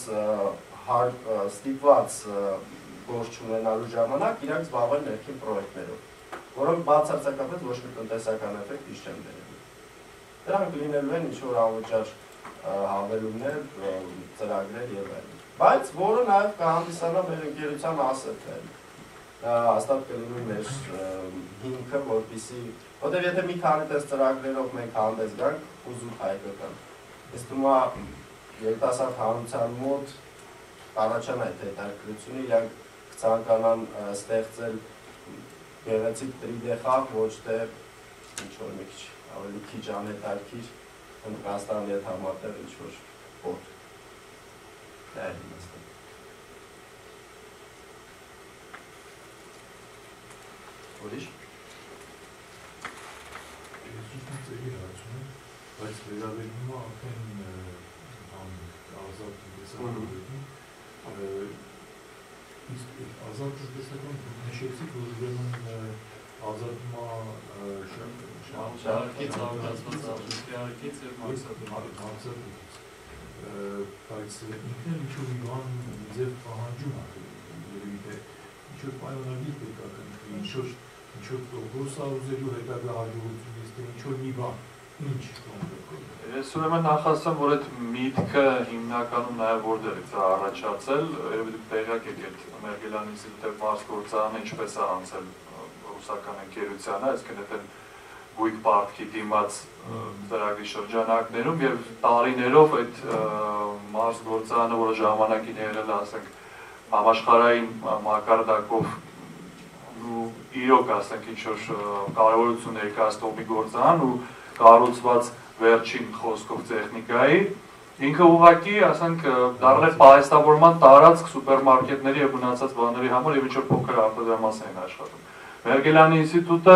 ստիպված գործ չունենալու ժամանակ իրանք զբաղվեն ներքին պրոյեկտներով, որոնք բացարձակապես ոչ մի տնտեսական էֆեկտ չեն բերելու։ Դրանք լինելու են ինչ-որ անվճար հավելումներ, ծրագրեր եւ այլն։ Բայց որը նաեւ կհանդիսանա մեր ընկերության ասեթներ։ Դա հաստատ կլինի մեր հիմքը, որպեսզի, որտեղ եթե մի քանի տես ծրագրերով մենք հանդես գանք, ուզում հայկական։ Ես թվում է երիտասարդ հանրության մոտ առաջանա այդ հետաքրքրությունը, իրանք կցանկանան ստեղծել գեղեցիկ տրի դե խաղ, ոչ թե ինչ-որ մի քիչ ավելի քիչ անհետաքրքիր Հնդկաստանի հետ համատեղ ինչ-որ պոտ։ Դա է իմաստը։ Ուրիշ։ Ես ճիշտ եմ ծերի հարցում եմ, բայց վերաբերվում է արդեն ազատ տնտեսական իսկ ազատ տնտեսական նշեցիք, որ ուրեմն ազատում է շարքից ավելացված արտադրյալից եւ մաքսատուց, բայց ինքն ինչ-որ մի բան ձեր պահանջում է, երևի թե ինչ-որ պայմանագիր պետք է կնքվի, ինչ-որ տոկոս է ուզելու հետագա հաջողությունից, թե ինչ-որ մի բան, ինչ կոնկրետ։ Ես ուրեմն նախասեմ, որ այդ միտքը հիմնականում նաև որտեղից է առաջացել, երևի դուք տեղյակ եք այդ Մերգելյան ինստիտուտի մարզգործարանը ինչպես է անցել ռուսական ընկերությանը, այսինքն այդ գույք պարտքի դիմաց ծրագրի շրջանակներում եւ տարիներով այդ մարզգործարանը, որը ժամանակին եղել է, ասենք, համաշխարհային մակարդակով ու իրոք, ասենք, ինչ-որ կարևորություն ներկայացնող մի գործարան ու կառուցված վերջին խոսքով տեխնիկայի, ինքը ուղղակի, ասենք, դառնել պահեստավորման տարածք սուպերմարկետների եւ մնացած բաների համար եւ ինչ-որ փոքր արտադրամաս են աշխատում։ Մերգելյանի ինստիտուտը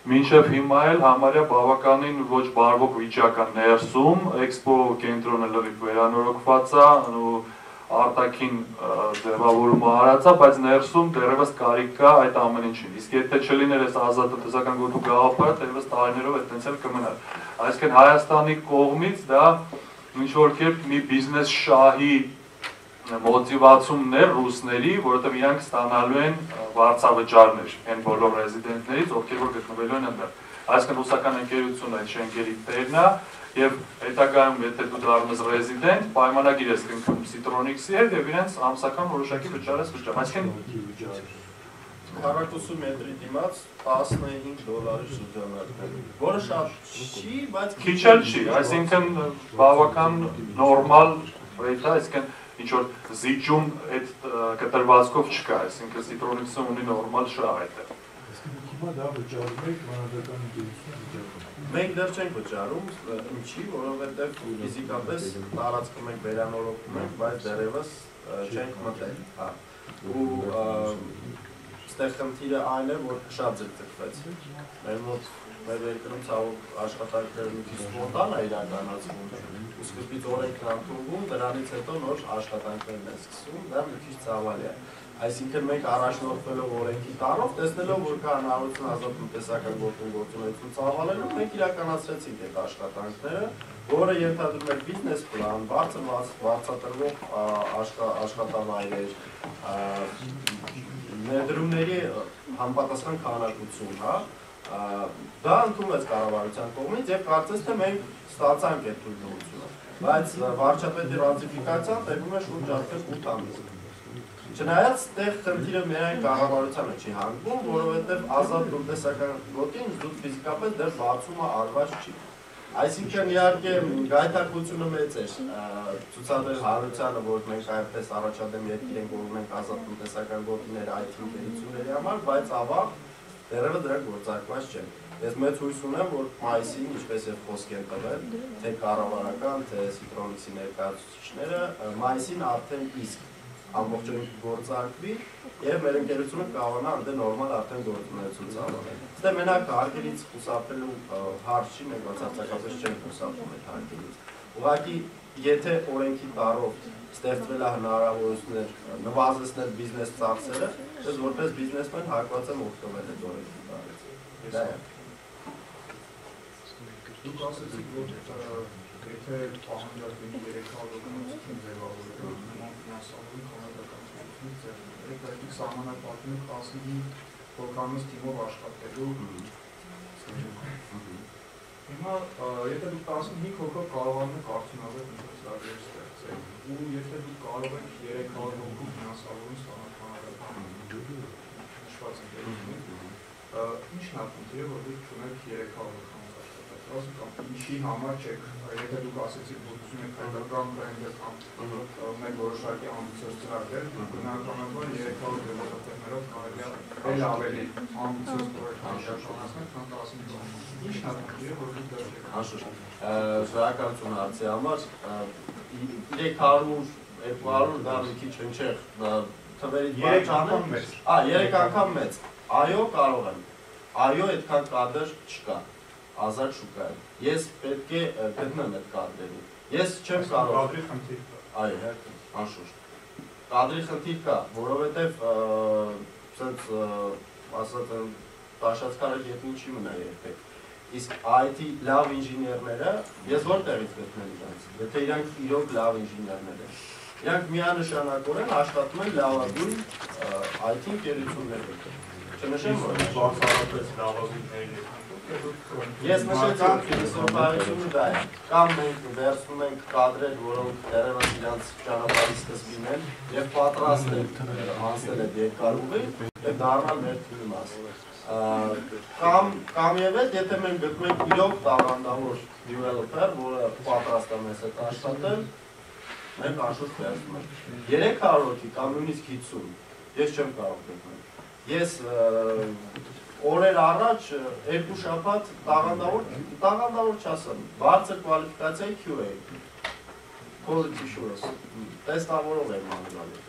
մինչև հիմա էլ համարյա բավականին ոչ բարվոք վիճակա ներսում, էքսպո կենտրոնը լրիվ վերանորոգված է ու արտաքին ձևավորումը արած է, բայց ներսում դեռևս կարիք կա այդ ամեն ինչին։ Իսկ եթե չլիներ այս ազատ տնտեսական գոտու գաղափարը, դեռևս տարիներով այդտենց էլ կմնար։ Այսինքն Հայաստանի կողմից դա ինչ որ կերպ մի բիզնես շահի մոտիվացումներ ռուսների, որովհետև իրանք ստանալու են վարձավճարներ այն բոլոր ռեզիդենտներից, ովքեր որ գտնվելու են այնտեղ։ Այսինքն ռուսական ընկերությունը այդ շենքերի տերն է եւ հետագայում եթե դու դառնաս ռեզիդենտ, պայմանագիր ես կնքում Citronics-ի հետ եւ իրենց ամսական որոշակի վճար ես վճարում։ Այսինքն քառակուսու մետրի դիմաց տասնհինգ դոլարի շրջանակներ, որը շատ չի, բայց քիչ էլ չի, այսինքն բավական նորմալ ռեյթ է, այսինքն ինչ որ զիջում այդ կտրվածքով չկա, այսինքն Citronics-ը ունի նորմալ շահ այդտեղ։ Հիմա դա վճարում եք մանրական ընկերությունը վճարում։ Մենք դեռ չենք վճարում, ինչի, որովհետև ֆիզիկապես տարածքը մենք վերանորոգում ենք, բայց դեռևս չենք մտել, հա։ Ու այստեղ խնդիրը այն է, որ շատ ձգձգվեց։ Մեր մոտ մեր երկրում ցավոք աշխատանքները մի քիչ սպոնտան է իրականացվում։ Ու սկզբից օրենքն ընդունվում, դրանից հետո նոր աշխատանքներն են սկսվում, դա մի քիչ ցավալի է։ Այսինքն մենք առաջնորդվելով օրենքի տառով, տեսնելով որ կա հնարավորություն ազատ տնտեսական գործունեություն ծավալելու, մենք իրականացրեցինք այդ աշխատանքները, որը ենթադրում է բիզնես պլան, բարձր բարձրատրվող աշխատավայրեր, ներդրումների համապատասխան քանակություն, հա, դա ընդունվեց կառավարության կողմից եւ կարծես թե մենք ստացանք այդ թույլտվությունը, բայց վարչապետի ռատիֆիկացիան տևում է շուրջ արդեն ութ ամիս։ Չնայած տեղ խնդիրը միայն կառավարությանը չի հանգում, որովհետև ազատ տնտեսական գոտին զուտ ֆիզիկապես դեռ բացումը արված չի։ Այսինքն իհարկե գայթակղությունը մեծ էր ցուցադրել հանրությանը, որ մենք այդպես առաջադեմ երկիր ենք, որ ունենք ազատ տնտեսական գոտիներ այ թի ընկերությունների համար, բայց ավաղ դեռևս դրանք գործարկված չեն։ Ես մեծ հույս ունեմ, որ մայիսին, ինչպես եւ խոսք են տվել, թե կառավարական, թե Citronics-ի ներկայացուցիչները, մայիսին արդեն իսկ ամբողջովին գործարկվի եւ մեր ընկերությունը կարողանա այնտեղ նորմալ արդեն գործունեություն ծավալել։ Այստեղ մենակ հարկերից խուսափելու հարց չի, մենք բացարձակապես չենք խուսափում այդ հարկերից։ Ուղղակի եթե օրենքի տառով ստեղծվել է հնարավորություններ նվազեցնել բիզնես ծախսերը, ես որպես բիզնեսմեն հակված եմ օգտվել այդ օրենքի տառից։ Դա է։ Դուք ասացիք, որ եթե պահանջարկվի երեք հազարություն ձևավորել, ֆինանսավորի խանութականությունից ձեռնել, այդ սահմանապատում եք տասնհինգ հոգանոց թիմով աշխատելու։ Հիմա եթե դուք տասնհինգ հոգով կարողանում եք արդյունավետ ընթացքներ ստեղծել, ու եթե դուք կարող եք երեք հազար հոգու ֆինանսավորում ստանալ նշված ընկերությունից, ի՞նչն է խնդիրը, որ դուք չունեք երեք հազար կամ ինչի համար չեք, եթե դուք ասեցիք, որ ուզում եք հայկական բրենդը կամ մեկ որոշակի ամբիցիոզ ծրագրեր, բնականաբար երեք հազար դեվելոպերներով կարելի է էլ ավելի ամբիցիոզ պրոյեկտներ իրականացնել, քան տասնհինգ հոգով։ Ի՞նչն է խնդիրը, որ դուք դեռ չեք։ Անշուշտ, շնորհակալություն հարցի համար, երեք հարյուր երկու հարյուր դա մի քիչ հնչեղ, թվերից երեք անգամ մեծ։ Ա, երեք անգամ մեծ։ Այո, կարող եմ։ Այո, այդքան կադր չկա։ Ազատ շուկայում։ Ես պետք է գտնեմ այդ կադրերին։ Ես չեմ կարող։ Կադրի խնդիր կա։ Այո, անշուշտ։ Կադրի խնդիր կա, որովհետև ասած ասած տաշածքարը ետնի չի մնա երբեք։ Իսկ այ թի լավ ինժեներները ես որտեղից գտնել իրանց։ Եթե իրանք իրոք լավ ինժեներներ են։ Իրանք միանշանակորեն աշխատում են լավագույն այ թի ընկերություններում։ Չնշեմ որ բարձրապես լավագույնների Ես նշեցի ֆիլիսոփայությունը դա է, կամ մենք վերցնում ենք կադրեր, որոնք դեռևս իրանց ճանապարհի սկզբին են եւ պատրաստ են անցնել այդ երկարուղի եւ դառնալ մեր թիմի մաս։ Կամ կամ եւ այդ եթե մենք գտնում ենք իրոք տաղանդավոր developer, որը պատրաստ է մեզ հետ աշխատել, մենք անշուշտ վերցնում ենք երեք հարյուր հոգի կամ նույնիսկ հիսուն, ես չեմ կարող գտնել։ Ես օրեր առաջ երկու շաբաթ տաղանդավոր, տաղանդավոր չասեմ, բարձր կվալիֆիկացիայի քյու էյ, quality assurance, տեստավորող եմ անգալի։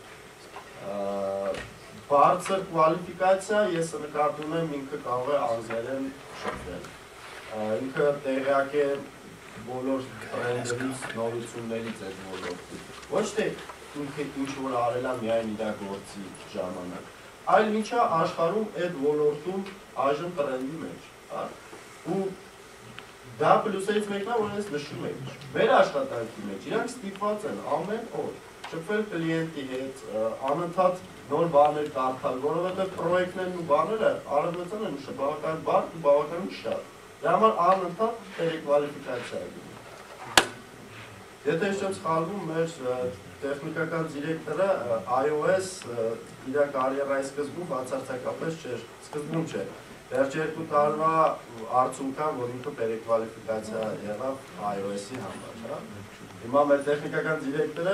Բարձր կվալիֆիկացիա ես նկատում եմ ինքը կարող է անձերեն ստեղծել։ Ինքը տեղյակ է բոլոր տրենդերից, նորություններից այդ ոլորտի։ Ոչ թե ինքը ինչ-որ արել է միայն իր գործի ժամանակ, այլ ինչ է աշխարհում այդ ոլորտում այժմ տրենդի մեջ։ Ու դա պլյուսներից մեկն է, որ ես նշում եմ, մեր աշխատանքի մեջ իրանք ստիպված են ամեն օր շփվել կլիենտի հետ, անընդհատ նոր բաներ կարդալ, որովհետև պրոյեկտներն ու բաները արագության են ուշը, բավական բարդ ու բավական շատ։ Դրա համար անընդհատ պերեկվալիֆիկացիա է գնում։ Եթե չեմ սխալվում, մեր տեխնիկական դիրեկտորը iOS իր կարիերայի սկզբում բացարձակապես չէր, սկզբում չէր։ Վերջ երկու տարվա արդյունքա, որ ինքը պերեկվալիֆիկացիա եղավ iOS-ի համար։ Հիմա մեր տեխնիկական դիրեկտորը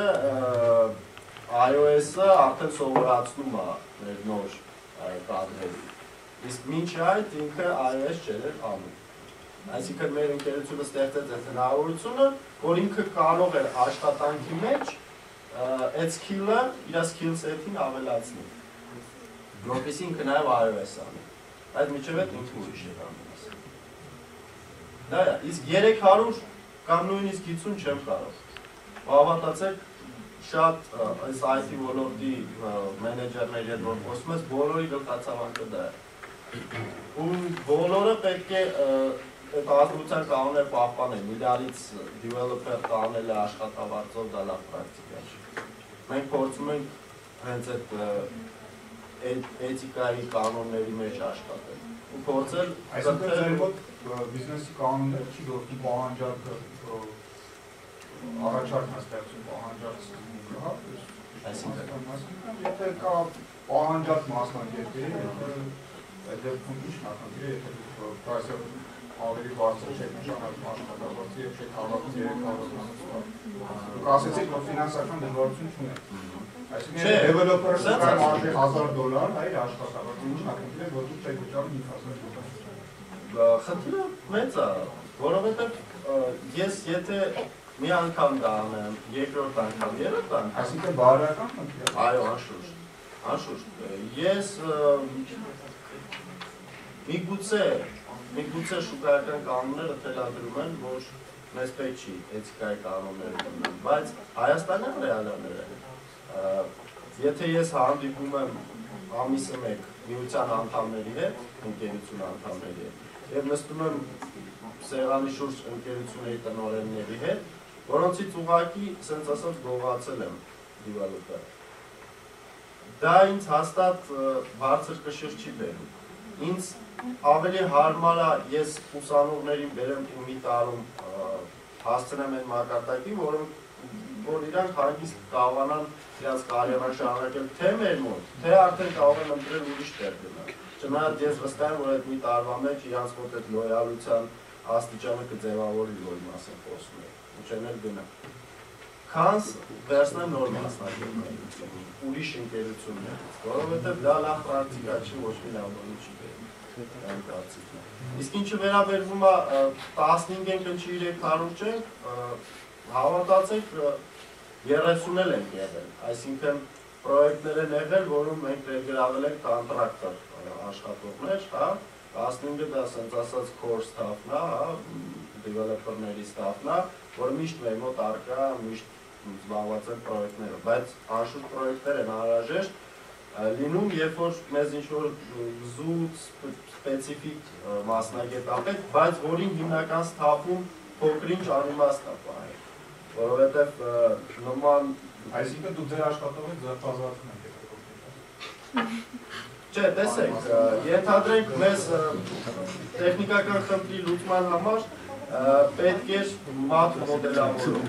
iOS-ը արդեն սովորացնում է մեր նոր կադրերի։ Իսկ մինչ այդ ինքը iOS չէր անում։ Այսինքն մեր ընկերությունը ստեղծեց այդ հնարավորությունը, որ ինքը կարող էր աշխատանքի մեջ այդ skillը իր skill set-ին ավելացնի։ Որպեսզի ինքը նաև iOS անի։ Այդ միջև այդ ինքը ուրիշ է անում։ Դա է, իսկ երեք հարյուր կամ նույնիսկ հիսուն չեմ կարող։ Հավատացեք, շատ այս I T ոլորտի մենեջերների հետ որ խոսում ես, բոլորի գլխացավանքը դա է։ Ու բոլորը պետք է այդ ազնվության կանոնները պահպանեն, իրարից developer կանոնը աշխատավարձով դա լավ պրակտիկա չէ։ Մենք փորձում ենք հենց այդ էթիկայի կանոնների մեջ աշխատել ու փորձել այսինքն ձեր մոտ բիզնեսի կանոնները չի որ պահանջարկը առաջարկն է ստեղծում պահանջարկը, հա, այսինքն եթե կա պահանջարկ մասնագետի, այդ դեպքում ինչ նախագիծ է, եթե պրայսը ավելի բարձր չէ նշանակում աշխատավարձի եւ չէ հավաքում երեք հարյուր։ Կասեցիք, որ ֆինանսական դժվարություն չունեք։ Այսինքն developer-ը սակայն արժի հազար դոլար, այլ աշխատավարձի ինչ նախագիծ է, որ դուք չեք վճարում հինգ հազար դոլար։ Խնդիրը մեծ է, որովհետեւ ես եթե մի անգամ դա անեմ, երկրորդ անգամ, երրորդ անգամ, այսինքն բարոյական խնդիր է։ Այո, անշուշտ, անշուշտ։ Ես միգուցե, միգուցե շուկայական կանոնները թելադրում են, որ մեզ պետք չի էթիկայի կանոնները ունենալ, բայց հայաստանյան ռեալիաները են։ Եթե ես հանդիպում եմ ամիսը մեկ միության անդամների հետ, ընկերություն անդամների հետ, եւ նստում եմ սեղանի շուրջ ընկերությունների տնօրենների հետ, որոնցից ուղղակի սենց ասած գողացել եմ developer։ Դա ինձ հաստատ բարձր կշիռ չի բերում։ Ինձ ավելի հարմար է ես ուսանողներին բերեմ ու մի տարում հասցնեմ այն մակարդակին, որ իրանք հանգիստ կարողանան իրենց կարիերան շարունակել թե մեր մոտ, թե արդեն կարող են ընտրել ուրիշ տեղ գնալ։ Չնայած ես վստահ եմ, որ այդ մի տարվա մեջ իրանց մոտ այդ լոյալության աստիճանը կձևավորի, որ մասը խոսում է, ու չեն էլ գնա։ Քանս վերցնեմ նոր մասնագետներ, ուրիշ ընկերություններից, որովհետև դա լավ պրակտիկա չի, ոչ մի լավ բան չի բերում։ Իսկ ինչը վերաբերվում է տասնհինգ ենք ընչի երեք հարյուր չենք, հավատացեք երեսուն էլ ենք եղել, այսինքն պրոյեկտներ են եղել, որում մենք ներգրավել ենք կոնտրակտոր աշխատողներ, տասնհինգը դա ասենց ասած core staff-ն է, developer-ների staff-ն է, որ միշտ մեր մոտ առկա, միշտ զբաղված են պրոյեկտներով, բայց անշուշտ պրոյեկտներ են անհրաժեշտ լինում, երբ որ մեզ ինչ-որ զուտ, սպեցիֆիկ մասնագետ ապեք, բայց որին հիմնական staff-ում փոքր-ինչ անիմաստ է պահել, որովհետև նման… Այսինքն դուք ձեր աշխատողին ձերբազատում եք։ Չէ, տեսեք, ենթադրենք մեզ տեխնիկական խնդրի լուծման համար պետք էր մատ մոդելավորում։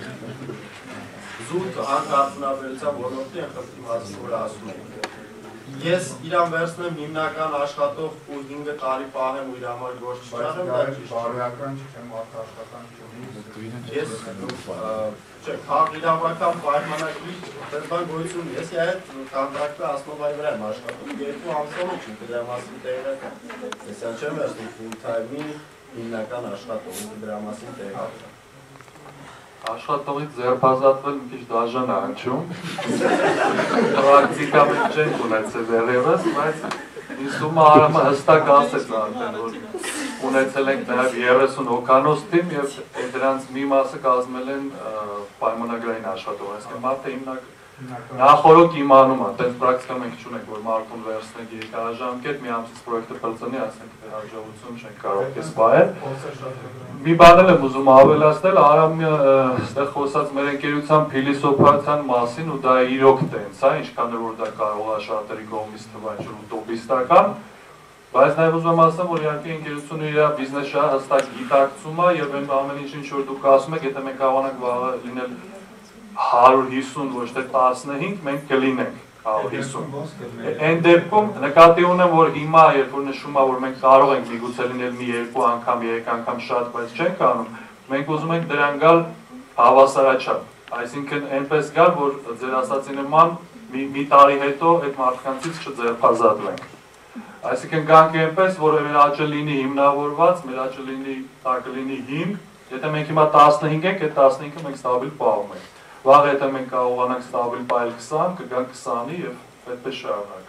Զուտ անկարդյունաբերության ոլորտի են խնդրի մասին, որ ասում ենք։ Ես իրան վերցնեմ հիմնական աշխատող ու հինգ տարի պահեմ ու իր համար գործ չճարեմ, դա ճիշտ չէ։ Բարոյական չի, չեմ արդ աշխատանք չունի։ Ես, չէ, քաղաք իրավական պայմանագրի այդպես բան գոյություն, ես այդ կոնտրակտը ասնովայի վրա եմ աշխատում, երկու ամսով չի, դրա մասին տեղյակ եմ։ Ես ան չեմ վերցնում full time-ի հիմնական աշխատող, դրա մասին տեղյակ եմ։ Աշխատողից ձերբազատվել մի քիչ դաժան է հնչում։ Պրակտիկա մենք չենք ունեցել դեռևս, բայց ինձ թվում է Արամը հստակ ասեց արդեն, որ ունեցել ենք նաև երեսուն հոգանոց թիմ եւ դրանց մի մասը կազմել են պայմանագրային աշխատող, այսինքն մարդը հիմնակ նախորոք իմանում է, տենց պրակտիկա մենք չունենք, որ մարդուն վերցնենք երկարաժամկետ, մի ամսից պրոյեկտը փլցնի, ասենք թե հաջողություն չենք կարող քեզ պահել։ Մի բան էլ եմ ուզում ավելացնել, Արամը այստեղ խոսած մեր ընկերության փիլիսոփայության մասին ու դա իրոք տենց է, ինչքան որ դա կարող է շատերի կողմից թվալ ինչ-որ ուտոպիստական, բայց նաև ուզում եմ ասեմ, որ իհարկե ընկերությունը իր բիզնեսը հստակ գիտակցում է եւ այն ամեն ինչ ինչ որ դուք ասում եք, եթե մենք կարողանանք վաղը լինել հարյուր հիսուն ոչ թե տասնհինգ, մենք կլինենք հարյուր հիսուն։ Այն դեպքում նկատի ունեմ, որ հիմա երբ որ նշում է, որ մենք կարող ենք միգուցե լինել մի երկու անգամ, երեք անգամ շատ, բայց չենք անում, մենք ուզում ենք դրան գալ հավասարաչափ։ Այսինքն այնպես գալ, որ ձեր ասածի նման մի տարի հետո այդ մարդկանցից չձերբազատվենք։ Այսինքն գանք այնպես, որ մեր աճը լինի հիմնավորված, մեր աճը լինի, դա կլինի հինգ, եթե մենք հիմա տասնհինգ ենք, այդ տասնհինգը մենք ստաբիլ պահում ենք։ Վաղ եթե մենք կարողանանք ստաբիլ պահել քսան, կգանք քսանի եւ այդպես շարունակ։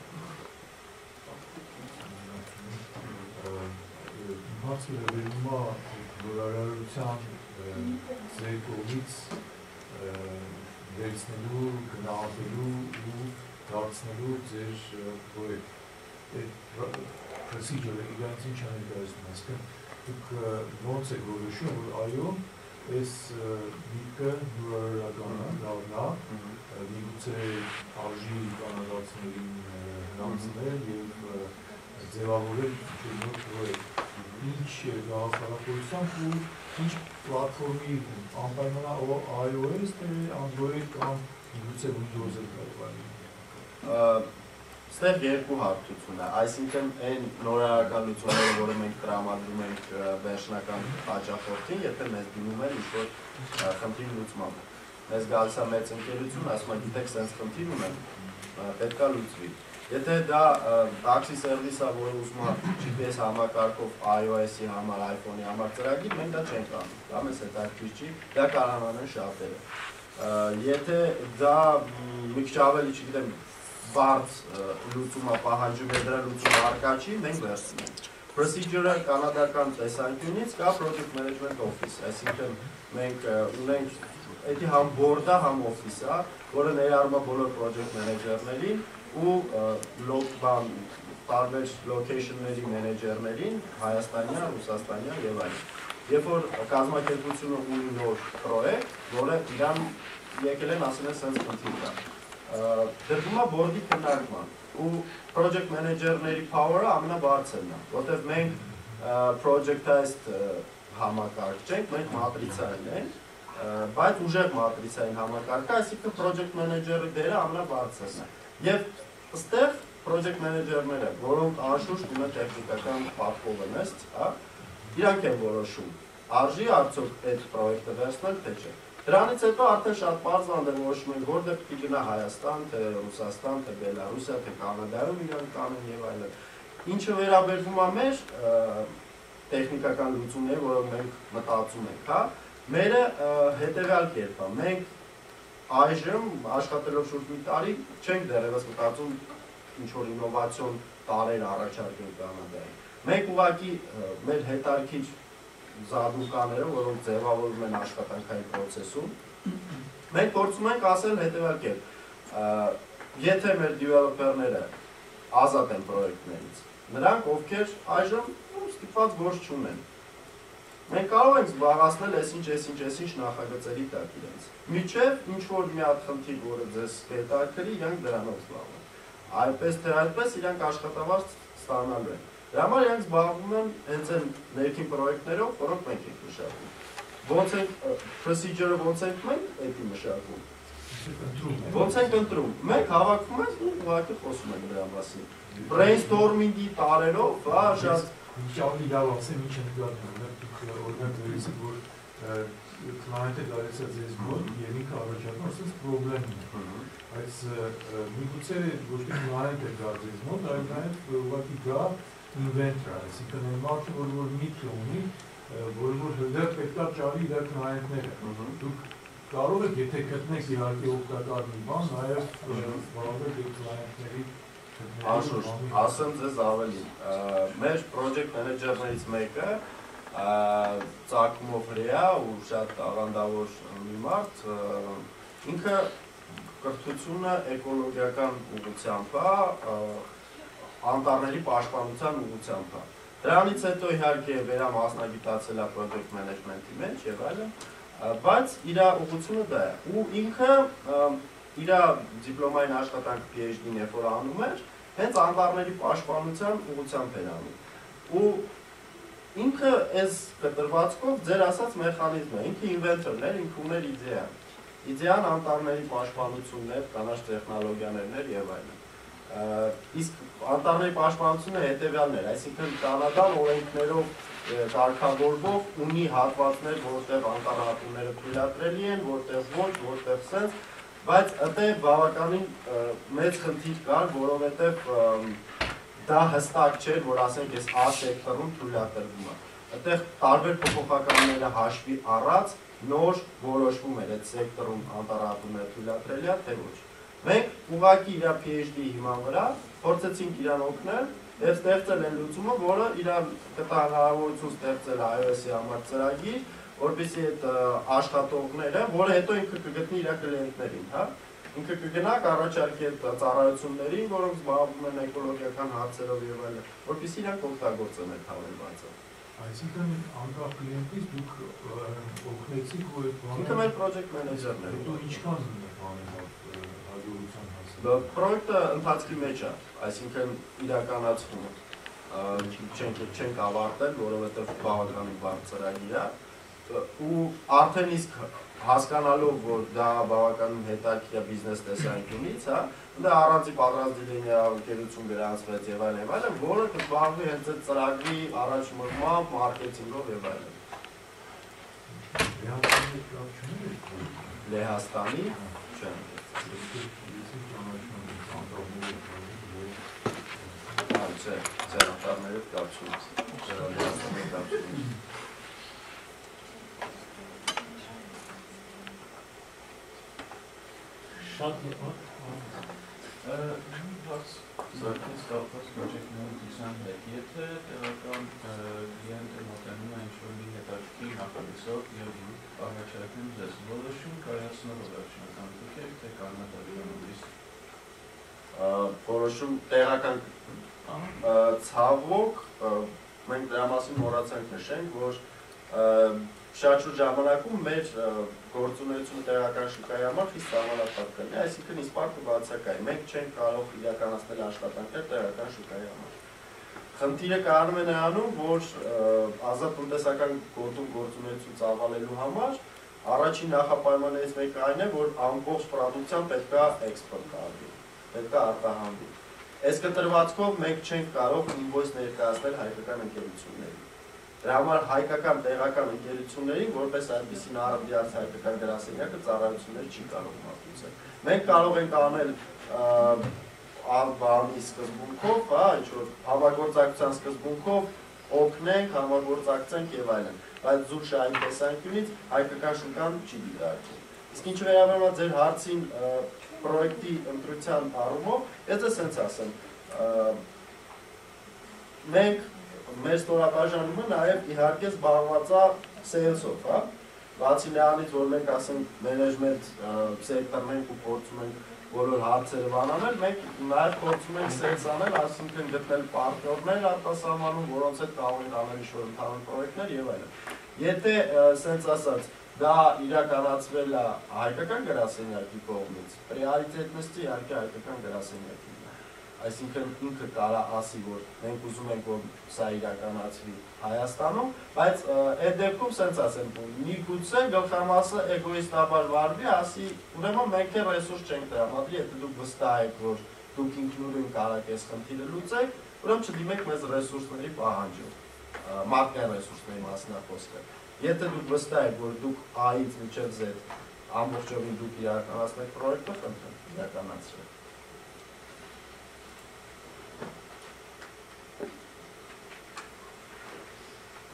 Հարցը վերում է նորարարության ձեր կողմից վերցնելու, գնահատելու ու դարձնելու ձեր պրոյեկտ։ Այդ procedure-ը իրանց ինչ ներկայացնում, այսինքն դուք ոնց եք որոշում, որ այո, այս միտքը նորարարական դառնա, միգուցե արժի կանադացներին հնարցնել եւ ձևավորել ինչ-որ պրոյեկտ։ Ինչ գաղափարախոսությամբ ու ինչ պլատֆորմի անպայման iOS թե Android կամ միգուցե Windows-ը կարողանա։ Ստեղ երկու հարթություն է, այսինքն այն նորարարականությունները, որը մենք տրամադրում ենք վերջնական հաճախորդին, եթե մեզ դիմում են ինչ-որ խնդրի լուծմամբ։ Մեզ գալիս է մեծ ընկերություն, ասում է գիտեք սենց խնդիր ունեմ, պետք է լուծվի։ Եթե դա տաքսի սերվիս է, որը ուզում է G P S համակարգով iOS-ի համար, iPhone-ի համար ծրագիր, մենք դա չենք անում, դա մեզ հետաքրքիր չի, դա կարող անեն շատերը։ Եթե դա մի քիչ ավելի, չգիտեմ, բարդ լուծումը պահանջում է, դրա լուծումը առկա չի, մենք վերցնում ենք։ Procedure-ը կանադական տեսանկյունից կա Project Management Office, այսինքն մենք ունենք այդի համ board-ը, համ office-ը, որը ներառում է բոլոր project manager-ներին ու տարբեր location-ների մենեջերներին, Հայաստանյան, Ռուսաստանյան եւ այլն։ Երբ որ կազմակերպությունը ունի նոր պրոյեկտ, որը իրան եկել են ասել են սենց խնդիր կա։ Դրվում է բորդի քննարկման ու project manager-ների power-ը ամենաբարձրն է, որտեղ մենք project-ized համակարգ չենք, մենք մատրիցային ենք, բայց ուժեղ մատրիցային համակարգ է, այսինքն project manager-ի դերը ամենաբարձրն է։ Եվ այստեղ project manager-ները, որոնք անշուշտ ունեն տեխնիկական պատկով են, իրանք են որոշում, արժի արդյոք այդ պրոյեկտը վերցնել, թե չէ։ Դրանից հետո արդեն շատ պարզանդ են որոշում են, որտեղ պիտի գնա Հայաստան, թե Ռուսաստան, թե Բելարուսիա, թե Կանադայում իրանք կանեն եւ այլն։ Ինչը վերաբերվում է մեր տեխնիկական լուծումները, որոնք մենք մտածում ենք, հա, մերը հետեւյալ կերպ է։ Մենք այժմ աշխատելով շուրջ մի տարի չենք դեռևս մտածում ինչ որ ինովացիոն տարեր առաջարկենք Կանադայում։ Մենք ուղղակի մեր հետարքիչ զադուկաները, որոնք ձևավորվում են աշխատանքային պրոցեսում, մենք փորձում ենք ասել հետևյալ կերպ. եթե մեր դիվելոպերները ազատ են պրոյեկտներից, նրանք ովքեր այժմ ստիպված գործ չունեն, մենք կարող ենք զբաղացնել այսինչ, այսինչ, այսինչ նախագծերի տակ իրենց։ Մինչև ինչ որ մի հատ խնդիր, որը ձեզ հետաքրքրի, իրանք դրանով զբաղվում։ Այդպես թե այդպես իրանք աշխատավարձ ստանալու են։ Դրա համար իրանք զբաղվում են հենց այն ներքին պրոյեկտներով, որոնք մենք ենք մշակում։ Ոնց ենք procedure-ը ոնց ենք մենք էդի մշակում։ Ոնց ենք ընտրում։ Մենք հավաքվում ենք ու ուղղակի խոսում ենք դրա մասին։ Brainstorming-ի տարերով, հա, շատ Ինչ ավելի լավ ասեմ, ինչ են գտնում, օրինակ վերից որ client-ը գալիս է ձեզ մոտ եւ ինքը առաջարկում ասես պրոբլեմ ունի։ Այս միգուցե ոչ թե client-ը գա ձեզ մոտ, այլ նաև ուղղակի գա inventor, այսինքն այն մարդը, որ որ միտք ունի, որը որ հլդեղ պետք է ճարի իր կլայենտները։ Դուք կարող եք, եթե գտնեք իհարկե օգտակար մի բան, նաև կարող եք կլայենտների Անշուշտ, ասեմ ձեզ ավելին, մեր project manager-ներից մեկը Ծակումով հրեա ու շատ աղանդավոր մի մարդ, ինքը կրթությունը էկոլոգիական ուղղությամբ է, անտառների պաշտպանության ուղղությամբ է։ Դրանից հետո իհարկե վերամասնագիտացել է project management-ի մեջ եւ այլն, բայց իր ուղղությունը դա է։ Ու ինքը իր դիպլոմային աշխատանք PhD-ն երբ որ անում էր, հենց անտառների պաշտպանության ուղղությամբ էր անում։ Ու ինքը այս կտրվածքով ձեր ասած մեխանիզմ է, ինքը ինվենտորն էր, ինքը ուներ իդեա։ Իդեան անտառների պաշտպանությունն էր, կանաչ տեխնոլոգիաներն էր եւ այլն։ Իսկ անտառների պաշտպանությունը հետեւյալն էր, այսինքն Կանադան օրենքներով կարգավորվող ունի հատվածներ, որտեղ անտառահատումները թույլատրելի են, որտեղ ոչ, որտեղ սենց, բայց այդտեղ բավականին մեծ խնդիր կար, որովհետև դա հստակ չէր, որ ասենք այս A սեկտորում թույլատրվում է։ Այդտեղ տարբեր փոփոխականները հաշվի առած նոր որոշվում էր այդ սեկտորում անտառահատումները թույլատրելի է, թե ոչ։ Մենք ուղղակի իր PhD-ի հիման վրա փորձեցինք իրան օգնել եւ ստեղծել են լուծումը, որը իրան կտա հնարավորություն ստեղծել iOS-ի համար ծրագիր, որպեսզի այդ աշխատողները, որը հետո ինքը կգտնի իր կլիենտներին, հա, ինքը կգնա կառաջարկի այդ ծառայություններին, որոնք զբաղվում են էկոլոգիական հարցերով եւ այլն, որպեսզի իրանք օգտագործեն այդ հավելվածը։ Այսինքն անկախ կլիենտից դուք օգնեցիք ու այդ բանը։ Ինքը մեր project manager-ն է։ Հետո ինչքան բաներ հաջողության հասել։ Պրոյեկտը ընթացքի մեջ է, այսինքն իրականացվում չենք չենք ավարտել, որովհետև բավականին բարդ ծրագիր է, ու արդեն իսկ հասկանալով, որ դա բավականին հետաքրքիր է բիզնես տեսանկյունից, հա, դա առանցի պատրաստի լինիայակերություն գրանցվեց եւ այլն եւ այլն, որը կզբաղվի հենց այդ ծրագրի առաջ մղմամբ, մարքեթինգով եւ այլն։ Լեհաստանի չեմ։ Չէ, ձեր անտառներով կապ չունի, ձեր Լեհաստանի կապ չունի։ Շատ Հարց զարգից կապված project manager-ության հետ, եթե տեղական կլիենտը մոտենում է ինչ-որ մի հետաքրքիր նախագծով եւ առաջարկում ձեզ որոշում կայացնող առաջնական դուք եք, թե կանոնադրությունից որոշում տեղական ցավոք մենք դրա մասին մոռացանք նշենք, որ շատ շուտ ժամանակում մեր գործունեությունը տեղական շուկայի համար խիստ սահմանափակ կլինի, այսինքն իսպառ կբացակայի, մենք չենք կարող իրականացնել աշխատանքներ տեղական շուկայի համար։ Խնդիրը կանում է նրանում, որ ազատ տնտեսական գոտում գործունեություն ծավալելու համար առաջին նախապայմաններից մեկը այն է, որ ամբողջ պրոդուկցիան պետք է էքսպորտ արվի, պետք է արտահանվի։ Այս կտրվածքով մենք չենք կարող ինվոյս ներկայացնել հայկական ընկերություններին։ Դրա համար հայկական տեղական ընկերություններին, որպես այդպիսին առանձնյալ հայկական գրասենյակը ծառայություններ չի կարող մատուցել։ Մենք կարող ենք անել բանի սկզբունքով, հա, ինչ-որ համագործակցության սկզբունքով օգնենք, համագործակցենք եւ այլն, բայց զուր շահի տեսանկյունից հայկական շուկան չի դիտարկվում։ Իսկ ինչ վերաբերում է ձեր հարցին պրոյեկտի ընտրության առումով, ես ասենց ասեմ, մենք մեր ստորաբաժանումը նաև իհարկե զբաղված է sales-ով, հա, բացի նրանից, որ մենք ասենք management sector-ն ենք ու փորձում ենք բոլոր հարցերը բանանել, մենք նաև փորձում ենք sales անել, այսինքն գտնել պարտներներ արտասահմանում, որոնց հետ կարող ենք անել ինչ-որ ընդհանուր պրոյեկտներ եւ այլն։ Եթե սենց ասած դա իրականացվել է հայկական գրասենյակի կողմից, պրիորիտետ նստի իհարկե հայկական գրասենյակին։ Այսինքն ինքը կարա ասի, որ մենք ուզում ենք, որ սա իրականացվի Հայաստանում, բայց այդ դեպքում սենց ասեմ, միգուցե գլխամասը էգոիստաբար վարվի, ասի, ուրեմն մենք էլ ռեսուրս չենք տրամադրի, եթե դուք վստահ եք, որ դուք ինքնուրույն կարաք այս խնդիրը լուծեք, ուրեմն չդիմեք մեզ ռեսուրսների պահանջով, մարդկային ռեսուրսների մասին է խոսքը։ Եթե դուք վստահ եք, որ դուք A-ից մինչև Z ամբողջովին դուք իրականացնեք պրոյեկտը, խնդրեմ, իրականացրեք։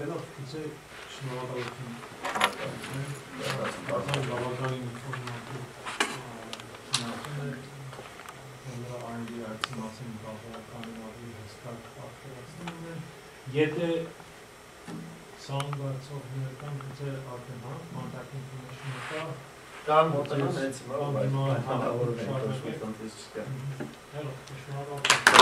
Hello, it's a small thing. Բավական բավականին ինֆորմատիվ նախնե նրա այնի արտոնացին բավականին ավելի հստակ պատկերացնում են եթե սանդացողները կան գուցե արդեն հա contact information-ը կա Կամ մոտենան հենց հիմա կամ հիմա հավորում ենք շարունակենք կոսմետոնտիստիկա Hello, շնորհակալ